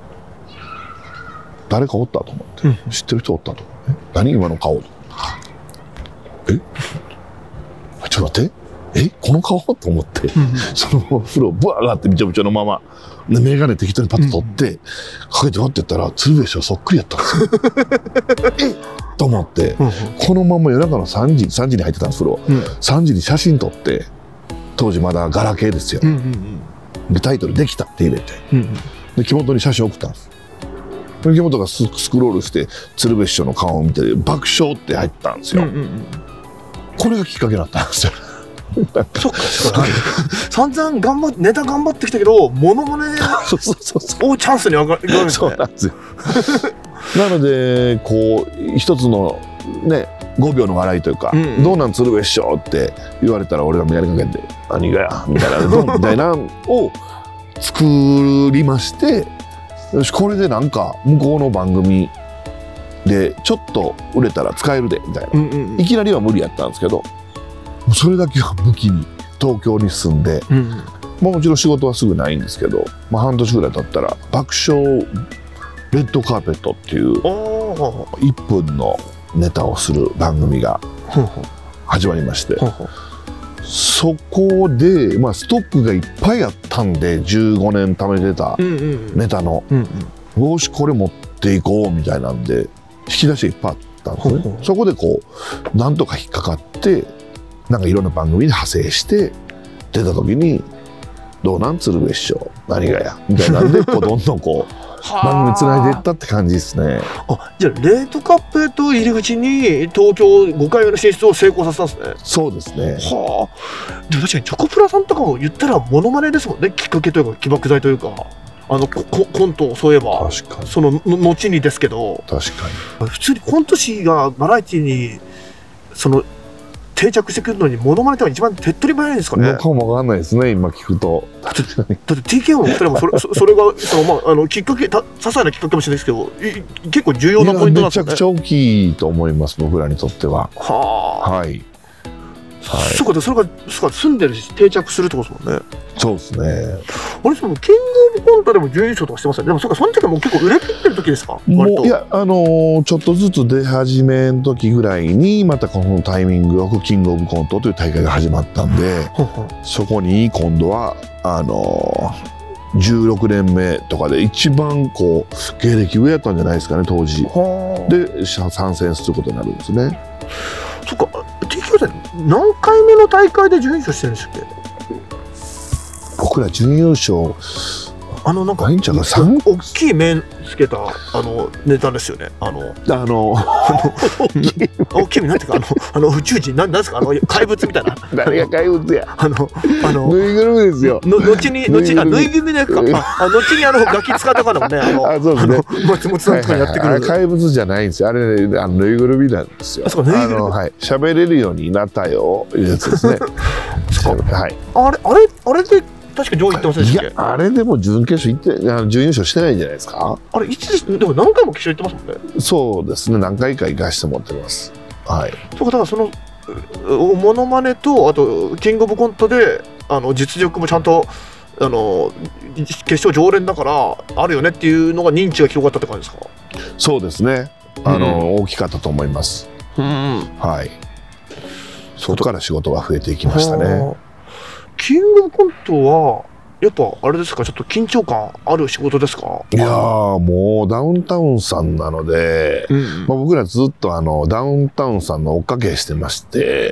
誰かおったと思って、うん、知ってる人おったと思って、何今の顔えちょっと待って、えこの顔と思って、うんうん、その風呂ブワー上がってびちょびちょのままで眼鏡適当にパッと取って、うん、かけてわってやったら鶴瓶師匠そっくりやったんですよえと思って、うんうん、このまま夜中のさんじさんじに入ってたんです風呂、うん、さんじに写真撮って、当時まだガラケーですよ、うんうんうん、でタイトルできたって入れて、うんうん、で木本に写真送ったんです。木本が ス, スクロールして鶴瓶師匠の顔を見て爆笑って入ったんですよ、うんうんうん、これがきっかけだったんですよそっか散々頑張ってネタ頑張ってきたけどモノマネをチャンスに上がるんですね。 そうなんですよなのでこう一つのねごびょうの笑いというか、うんうん、どうなん鶴瓶師匠って言われたら俺がやりかけて何がやみたいなどんみたいなのを作りまして、よしこれでなんか向こうの番組でちょっと売れたら使えるでみたいな、うんうんうん、いきなりは無理やったんですけど、それだけは武器に東京に住んで、うんうん、まあ、もちろん仕事はすぐないんですけど、まあ、半年ぐらい経ったら爆笑レッドカーペットっていういっぷんのネタをする番組が始まりまして、そこで、まあ、ストックがいっぱいあったんでじゅうごねん貯めてたネタの、うんうん、よしこれ持っていこうみたいなんで引き出しがいっぱいあったんですね。ほうほう、そこでこうなんとか引っかかってなんかいろんな番組に派生して出た時にどうなん鶴瓶師匠何がやみたいなんでこうどんどんこう番組つないでいったって感じですね。 あ、じゃあレッドカッペット入り口に東京ごかいめの進出を成功させたんですね。 そうですね。 はあ。でも確かにチョコプラさんとかも言ったらモノマネですもんね。きっかけというか起爆剤というか、あのココント、そういえば確かにその後にですけど、 確かに普通にコント師がバラエティにその定着してくるのにモノマネって一番手っ取り早いんですかね。 のかもわかんないですね、今聞くと。 だって ティーケーオー のお二人もそれそれがその、まあ、あのきっかけた些細なきっかけかもしれないですけど、結構重要なポイントなんですね。 めちゃくちゃ大きいと思います、僕らにとっては。 はあ、 はい、 はい、そうか、それがそうか住んでるし定着するってことですもんね。 そうですね。 あれ、そのキングオブコントでも準優勝とかしてますよね。でもそうか、その時はもう結構売れてってる時ですか。 もういや、あのー、ちょっとずつ出始めの時ぐらいにまたこのタイミングよくキングオブコントという大会が始まったんで、そこに今度はあのー、じゅうろくねんめとかで一番こう芸歴上やったんじゃないですかね、当時で参戦することになるんですね。 そっか、ティーケーオー さん何回目の大会で準優勝してるんですっけ。 僕ら準優勝あのなんか大きい面つけたあのネタですよね。あのあの大きい面なんていうか、あのあの宇宙人なんですか、あの怪物みたいな。 誰が怪物や。 あのあのぬいぐるみですよ。 の後に後にあぬいぐるみですか。あ後にあのガキ使ったからもね、あのあそうですね。 松本さんとかやってくる。 怪物じゃないんですよ。あれあのぬいぐるみなんですよ。あのはい喋れるようになったよいうやつですね。はい。 あれあれあれで。確か上位行ってませんでしたっけ。 いや、あれでも準決勝行って、あの準優勝してないんじゃないですか。 あれいつでも何回も決勝行ってますもんね。 そうですね、何回か行かしてもらってます。はい。 そうか、だからそのモノマネとあとキングオブコントであの実力もちゃんとあの決勝常連だからあるよねっていうのが認知が広がったって感じですか。 そうですね。あの、うん、大きかったと思います。 うん、 はい。そこから仕事が増えていきましたね。 キングオブコントはやっぱあれですか、ちょっと緊張感ある仕事ですか？ いやーもうダウンタウンさんなので、うんうん、まあ、僕らずっとあのダウンタウンさんの追っかけしてまして、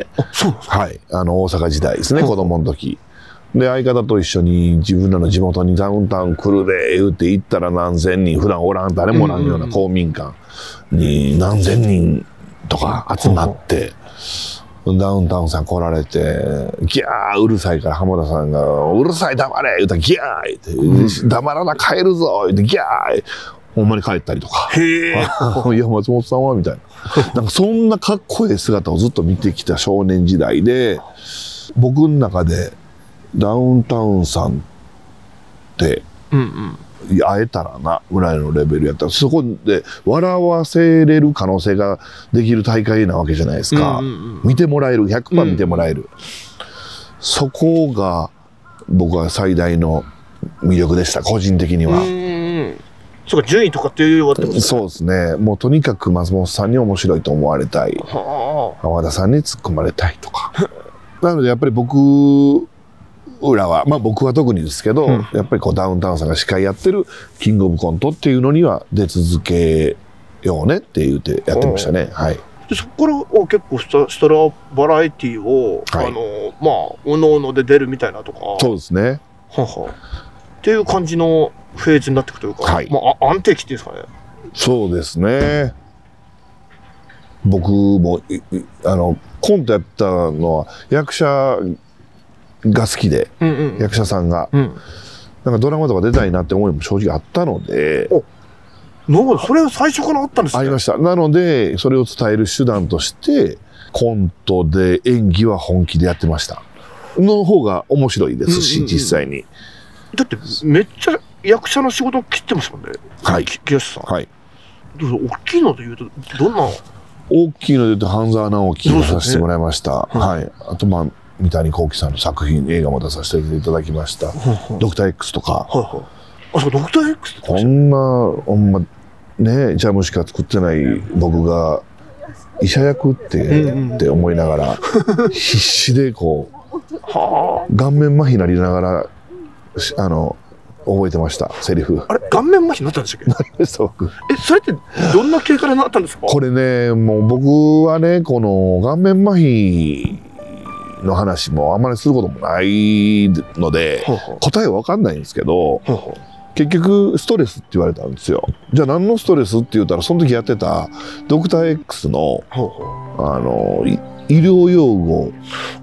あ、そうなんですか？ はい、あの大阪時代ですね、子供の時。で相方と一緒に自分らの地元にダウンタウン来るで言って行ったら何千人、普段おらん誰もおらんような公民館に何千人とか集まって、うんうん、ダウンタウンさん来られてギャーうるさいから浜田さんが「うるさい黙れ!」言うたらギャー言って、うん、黙らな帰るぞ言ってギャーほんまに帰ったりとか「へえいや松本さんは」みたいななんかそんなかっこいい姿をずっと見てきた少年時代で、僕の中でダウンタウンさんって会えたらなぐらいのレベルやったら、そこで笑わせれる可能性ができる大会なわけじゃないですか。見てもらえる ひゃくパーセント 見てもらえる、うん、そこが僕は最大の魅力でした、個人的には。 うんそうか、順位とかっていうわけですね。 そうですね、もうとにかく松本さんに面白いと思われたい、浜田さんに突っ込まれたいとかなのでやっぱり僕裏は、まあ僕は特にですけど、うん、やっぱりこうダウンタウンさんが司会やってるキングオブコントっていうのには出続けようねって言ってやってましたね。はい。 でそこから結構したしたらバラエティーを、はい、あのまあおのおので出るみたいなとか。 そうですね。 ははっていう感じのフェーズになっていくというか、はい、まあ安定期っていうんですかね。 そうですね。僕もあのコントやったのは役者が好きで、うんうん、役者さんが、うん、なんかドラマとか出たいなって思いも正直あったので、 おなんかそれは最初からあったんですね。 ありました。なのでそれを伝える手段としてコントで演技は本気でやってましたの方が面白いですし、うんうんうん、実際にだってめっちゃ役者の仕事を切ってますもんね。 はい、 木下さん。 はい。 大きいので言うとどんな？ 大きいので言うと半沢直樹をさせてもらいました。ね、はい。あとまあ三谷幸喜さんの作品映画も出させていただきました。ドクター X とか。 はいはい。あ、そうドクター X ってこんなほんまねジャムしか作ってない僕が医者役って、うん、って思いながら必死でこう顔面麻痺なりながらあの覚えてましたセリフ。 あれ顔面麻痺になったんでしたっけ？ なりました僕。 えそれってどんな経過でなったんですか？ これねもう僕はねこの顔面麻痺の話もあんまりすることもないのでほうほう答えは分かんないんですけど、ほうほう結局ストレスって言われたんですよ。じゃあ何のストレスって言ったらその時やってたドクター X のほうほうあの医療用語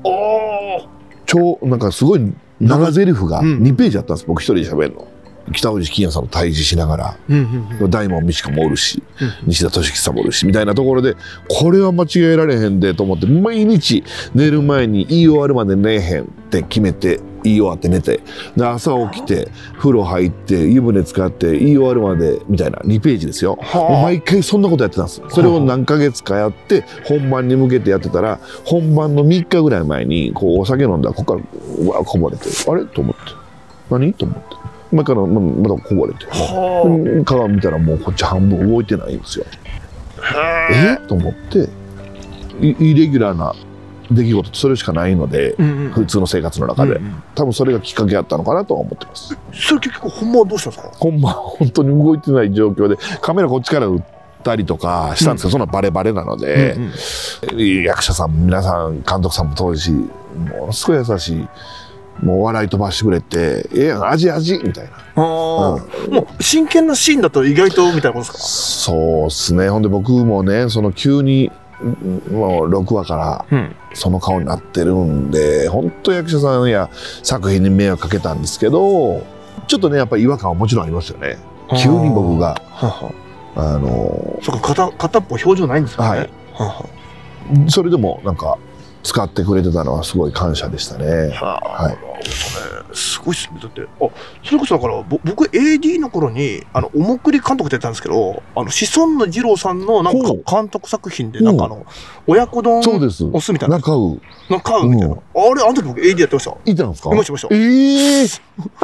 超なんかすごい長ゼリフがにページあったんです、うん、僕一人で喋るの。北藤欣也さんと対峙しながら、大門未知子もおるし、うんうん、西田敏行さんもおるしみたいなところでこれは間違えられへんでと思って毎日寝る前に言い終わるまで寝えへんって決めて言い終わって寝てで朝起きて風呂入って湯船使って言い終わるまでみたいなにページですよ。毎回そんなことやってたんです。それを何ヶ月かやって本番に向けてやってたら本番のみっかぐらい前にこうお酒飲んだらここからうわこぼれてあれと思って何と思って。前からまだこぼれて鏡見たらもうこっち半分動いてないんですよ。えっと思ってイレギュラーな出来事ってそれしかないので、うんうん、普通の生活の中で、うんうん、多分それがきっかけだったのかなとは思ってます。 それ結局本番はどうしたんですか？ 本番は本当に動いてない状況でカメラこっちから撃ったりとかしたんですけど、うん、そんなバレバレなので、うんうん、役者さん皆さん監督さんも当時ものすごい優しい。もう笑い飛ばしてくれて、ええやん、味味みたいな。 あうん、もう真剣なシーンだと意外とみたいなことですか？ そうっすね。ほんで僕もね、その急にもうろくわからその顔になってるんで、うん、本当役者さんや作品に迷惑かけたんですけど、ちょっとねやっぱり違和感はもちろんありますよね。急に僕があのそうか片片っぽ表情ないんですかね。はい。 ははそれでもなんか。使ってくれてたのはすごい感謝でしたね。はあ、はい。 すごいっすね。だって、あ、それこそだから、僕 エーディー の頃に、あの、おもくり監督ってやったんですけど、あの、子孫の二郎さんのなんか監督作品で、なんかあの、親子丼おすみたいな。 中尾。 中尾みたいな。あれ、あの時僕 エーディー やってました。 いたんですか？ いました、いました。 ええー。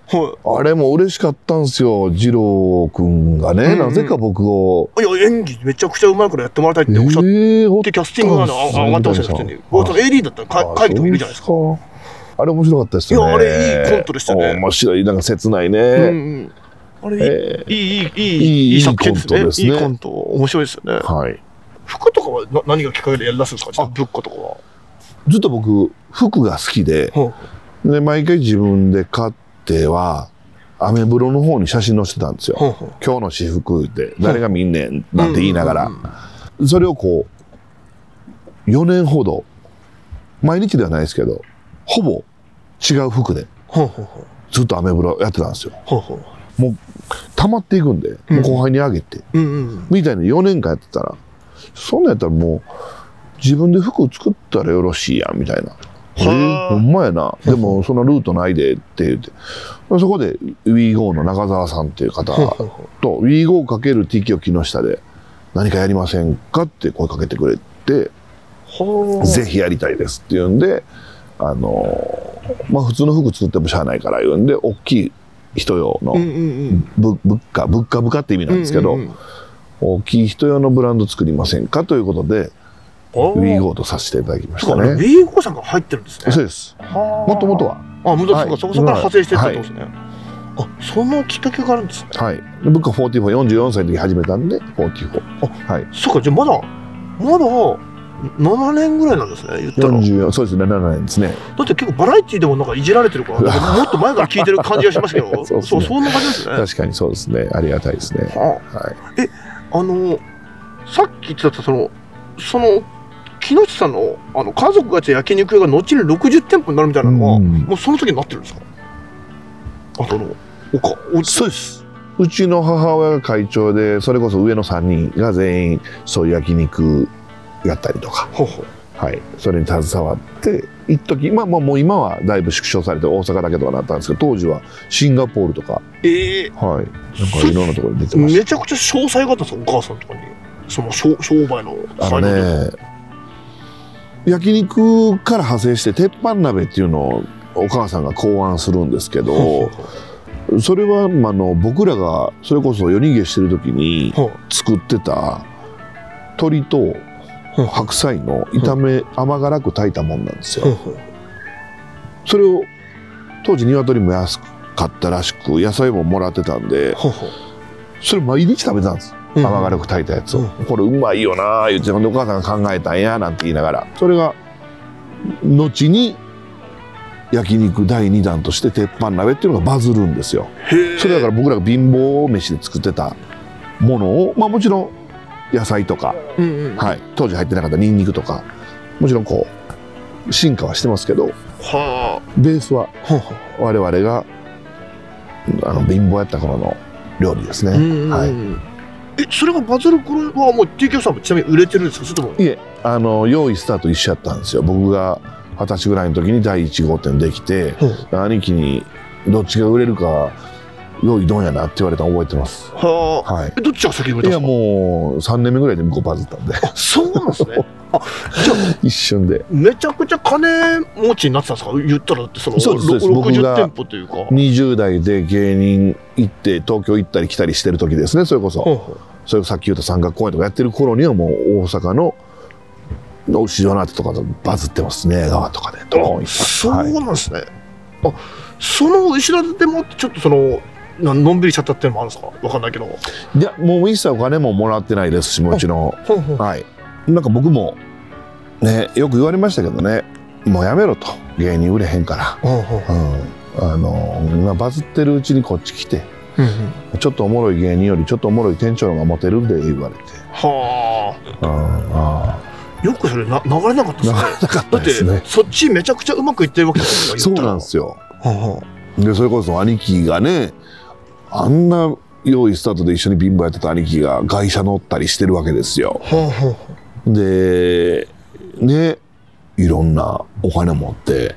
あれも嬉しかったんですよ、二郎君がね、なぜか僕を。 いや、演技めちゃくちゃうまいからやってもらいたいっておっしゃって、キャスティングが上がってましたよ、普通に。エーディー だったら会議とかいるじゃないですか。 あれ面白かったですよね。 いや、あれいいコントでしたね。 面白い、なんか切ないね。 あれいい、いい、いい、いい作品ですね。いいコント、面白いですよね。はい。服とかは何がきっかけでやりだすんですか、物価とかは。 ずっと僕、服が好きで、で、毎回自分で買っては、アメブロの方に写真載せてたんですよ。今日の私服で、誰が見んねん、なんて言いながら。それをこう、よねんほど、毎日ではないですけど、ほぼ違う服で、ずっとアメブロやってたんですよ。もう、溜まっていくんで、もう後輩にあげて、みたいによねんかんやってたら、そんなんやったらもう、自分で服作ったらよろしいやん、みたいな。えー、ほんまやな。でも、そのルートないでって言って。そこで ウィーゴー の中澤さんっていう方と ウィーゴー かける ティーキュー 木下で何かやりませんかって声かけてくれて、ぜひやりたいですって言うんで、あのー、まあ普通の服作ってもしゃあないから言うんで、大きい人用の物価、物価物価って意味なんですけど、大きい人用のブランド作りませんかということで、ウィーゴー とさせていただきましたね。 ウィーゴー さんが入ってるんですね。 そうです。もともとは。 あ、もともとそこそこから派生していったってことですね。あ、そのきっかけがあるんですね。 はい。僕はよんじゅうよん、よんじゅうよんさいの時始めたんで、よんじゅうよん。 あ、はい。そうか、じゃあまだ、まだ、ななねんぐらいなんですね、言ったら。 よんじゅうよん、そうですね、ななねんですね。 だって結構バラエティーでもなんかいじられてるから、もっと前から聞いてる感じがしますけど、そう、そう、そんな感じですね。 確かにそうですね、ありがたいですね。はい。え、あの、さっき言ってた、その、その、木下さんのあの家族がやった焼肉屋が後にろくじゅってんぽになるみたいなのは、うん、もうその時になってるんですか？あとのおかおそうです。うちの母親が会長で、それこそ上のさんにんが全員そういう焼肉やったりとか、ほうほう、はい、それに携わって一時、まあもう今はだいぶ縮小されて大阪だけとかなったんですけど、当時はシンガポールとか、ええー、はい、なんかいろんなところに出てました。 めちゃくちゃ詳細があったんですか、お母さんとかに。その商売のあのね、焼肉から派生して鉄板鍋っていうのをお母さんが考案するんですけど、それはあの僕らがそれこそ夜逃げしてる時に作ってた鶏と白菜の炒め甘辛く炊いたもんなんですよ。それを当時鶏も安かったらしく野菜ももらってたんで、それ毎日食べてたんです。甘辛く炊いたやつを、うん、これうまいよなー言って、お母さんが考えたんやなんて言いながら、それが後に焼肉だいにだんとして鉄板鍋っていうのがバズるんですよ。それだから僕らが貧乏飯で作ってたものを、まあもちろん野菜とか、うんうん、はい、当時入ってなかったニンニクとかもちろんこう進化はしてますけど、はあ、ベースは我々があの貧乏やった頃の料理ですね。はい。 え、それがバズる頃はもう ティーキュー さんもちなみに売れてるんですか？それとも。 いえ、あの用意スタート一緒やったんですよ。僕がはたちぐらいの時にだいいち号店できて、うん、兄貴にどっちが売れるか用意どんやなって言われたの覚えてます。はあ、はい。 え、どっちが先に売れたんですか？ いや、もうさんねんめぐらいで向こうバズったんで。 あ、そうなんですね。あ、じゃあ一瞬でめちゃくちゃ金持ちになってたんですか？言ったらだってそのそうです。 ろくじゅってんぽというかにじゅう代で芸人行って東京行ったり来たりしてる時ですね。それこそ、ほうほう、それをさっき言った三角公園とかやってる頃にはもう大阪の市場の跡とかでバズってますね。江川とかでドーン行った。 そうなんですね。はい、あ、その後ろでもちょっとそののんびりしちゃったっていうのもあるんですか？わかんないけど。 いや、もう一切お金ももらってないですし、もちろん。はい。なんか僕もね、よく言われましたけどね、もうやめろと、芸人売れへんから。うん、あの今バズってるうちにこっち来て、うんうん、ちょっとおもろい芸人よりちょっとおもろい店長の方がモテるで言われて。はあ。 あ、よくそれな流れなかったですね。 なかったですね。 だってそっちめちゃくちゃうまくいってるわけですよ。 そうなんですよ。はあ、でそれこそ兄貴がね、あんな用意スタートで一緒に貧乏やってた兄貴が外車乗ったりしてるわけですよ。はあはあ、でね、いろんなお金持って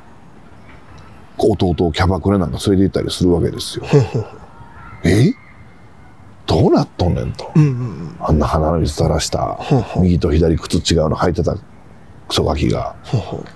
弟をキャバクラなんか連れて行ったりするわけですよ。え、どうなっとんねんと、うんうんうん、あんな鼻の水垂らした右と左靴違うの履いてたクソガキが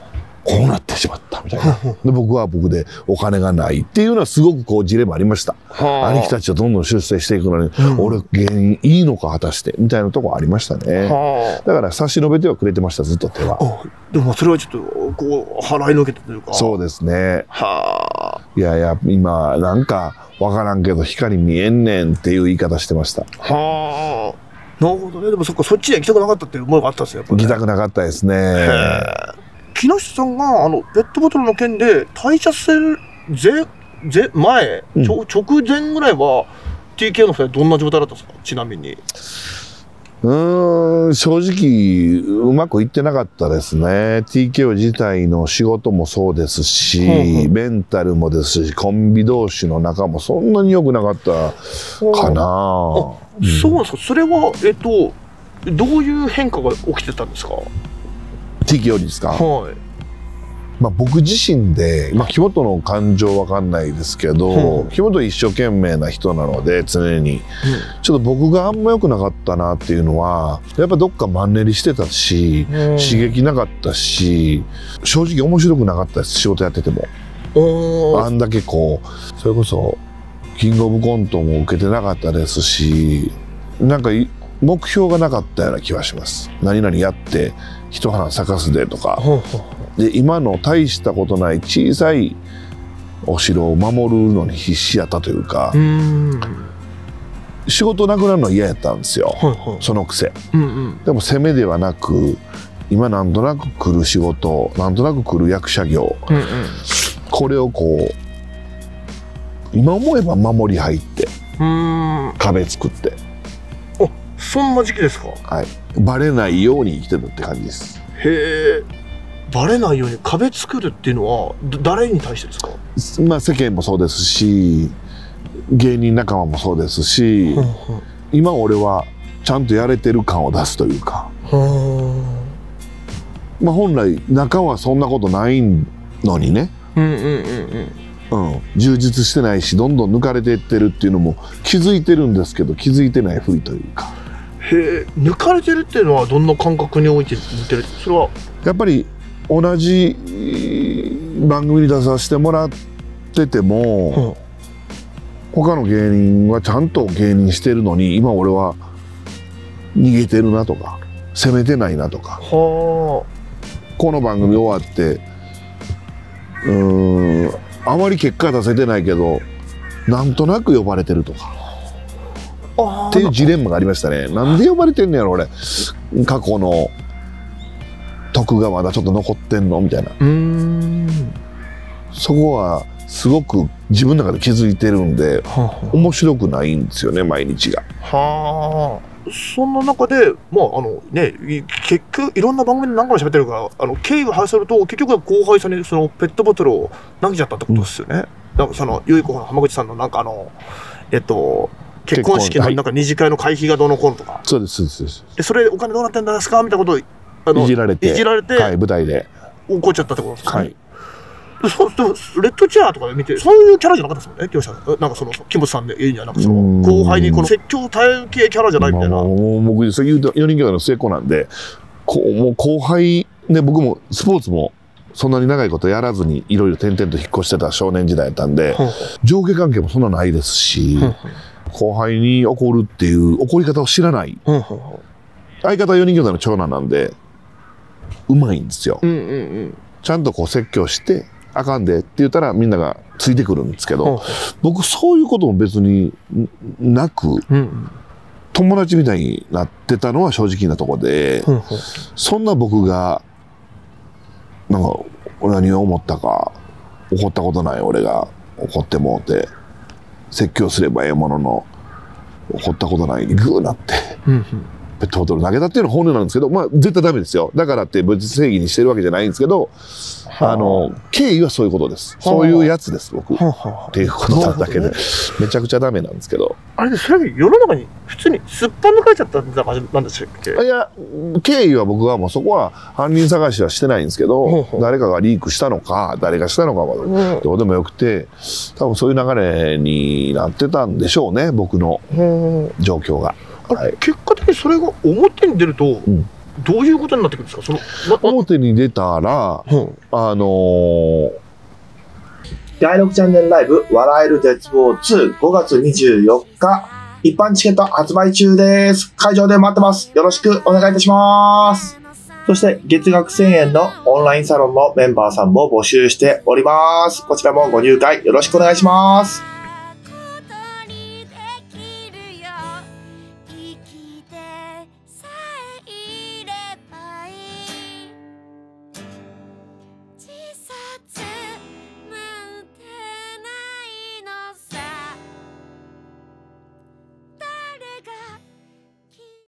こうなってしまったみたいな。で僕は僕でお金がないっていうのはすごくこうジレもありました。兄貴たちはどんどん出世していくのに、うん、俺芸人いいのか果たしてみたいなところありましたね。だから差し伸べてはくれてました、ずっと手は。 でもそれはちょっとこう払いのけたというか。 そうですね。いやいや今なんかわからんけど光見えんねんっていう言い方してました。 はあ、なるほどね。でもそっか、そっちには行きたくなかったっていう思いがあったんですよ、やっぱり、ね。行きたくなかったですね。 木下さんがあのペットボトルの件で退社する前前前、うん、直前ぐらいは ティーケー のふたりどんな状態だったんですか、ちなみに。 うーん、正直うまくいってなかったですね。 ティーケーオー 自体の仕事もそうですし、うんうん、メンタルもですし、コンビ同士の仲もそんなに良くなかったかな。あ、 うん、そうなんですか。それはえっとどういう変化が起きてたんですか、 ティーケーオー ですか。はい。まあ僕自身で、まあ、木本の感情わかんないですけど、うん、木本一生懸命な人なので常に、うん、ちょっと僕があんま良くなかったなっていうのはやっぱどっかマンネリしてたし、うん、刺激なかったし、正直面白くなかったです、仕事やってても。あんだけこうそれこそキングオブコントも受けてなかったですし、なんか目標がなかったような気はします。何々やって一花咲かすでとか。で今の大したことない小さいお城を守るのに必死やったというか、うーん、仕事なくなるのは嫌やったんですよ、はいはい、そのくせ、うんうん、でも攻めではなく今なんとなく来る仕事、なんとなく来る役者業、うんうん、これをこう今思えば守り入って壁作って。 あ、そんな時期ですか。 はい、バレないように生きてるって感じです。 へえ。バレないように壁作るっていうのは誰に対してですか。 まあ世間もそうですし、芸人仲間もそうですし、うんうん、今俺はちゃんとやれてる感を出すというか、まあ本来中はそんなことないのにね、うんうんうんうん、充実してないしどんどん抜かれていってるっていうのも気づいてるんですけど、気づいてないふりというか。 へえ。抜かれてるっていうのはどんな感覚において似てる。それはやっぱり同じ番組に出させてもらってても、うん、他の芸人はちゃんと芸人してるのに今俺は逃げてるなとか攻めてないなとか、この番組終わってうーんあまり結果出せてないけどなんとなく呼ばれてるとかっていうジレンマがありましたね。なんで呼ばれてんのやろ俺、過去の徳がまだちょっと残ってんのみたいな。うーん、そこはすごく自分の中で気づいてるんで、はあはあ、面白くないんですよね、毎日が。 はあ。そんな中で、まああのね、結局いろんな番組で何回も喋ってるから、あの経緯を話すると結局は後輩さんにそのペットボトルを投げちゃったってことですよね。うん、なんかそのゆい子の浜口さんのなんかあのえっと結婚式のなんか二次会の会費がどうのこうのとか。 そうですそうです。 でそれお金どうなってんですかみたいなことをあのいじられて、 いじられて、 はい、舞台で怒っちゃったってことですかね。 はい。 そうでもレッドチェアとかで見てそういうキャラじゃなかったですもんね、木下さん。なんかその木本さんで言うにはなんかその後輩にこの説教耐え系キャラじゃないみたいな。 まあ、もう僕そういうよにん兄弟の末っ子なんで、こうもう後輩ね、僕もスポーツもそんなに長いことやらずにいろいろ転々と引っ越してた少年時代だったんで、うん、上下関係もそんなないですし、うん、後輩に怒るっていう怒り方を知らない、うん、相方はよにん兄弟の長男なんでうまいんですよ、うんうんうん、ちゃんとこう説教してあかんでって言ったらみんながついてくるんですけど、うん、僕そういうことも別になく、うんうん、友達みたいになってたのは正直なところで、うんうん、そんな僕がなんか何を思ったか怒ったことない俺が怒ってもうて説教すればええものの怒ったことないにグーなって、うんうん、ペットボトル投げたっていうのは本音なんですけど、まあ絶対ダメですよ。だからって別に正義にしてるわけじゃないんですけど、あの経緯はそういうことです。そういうやつです僕っていうことだけでめちゃくちゃダメなんですけど、 あれでそれ世の中に普通にすっぱ抜かれちゃったんだ感じなんでしたっけ。 いや経緯は僕はもうそこは犯人探しはしてないんですけど、誰かがリークしたのか誰がしたのかはどうでもよくて、多分そういう流れになってたんでしょうね、僕の状況が。 はい、結果的にそれが表に出ると、うん、 どういうことになってくるんですか？その表に出たら、うん、あのー、 だいろくチャンネルライブ笑える絶望ツーごがつにじゅうよっか一般チケット発売中です。会場で待ってます。よろしくお願いいたします。そして月額せんえんのオンラインサロンのメンバーさんも募集しております。こちらもご入会よろしくお願いします。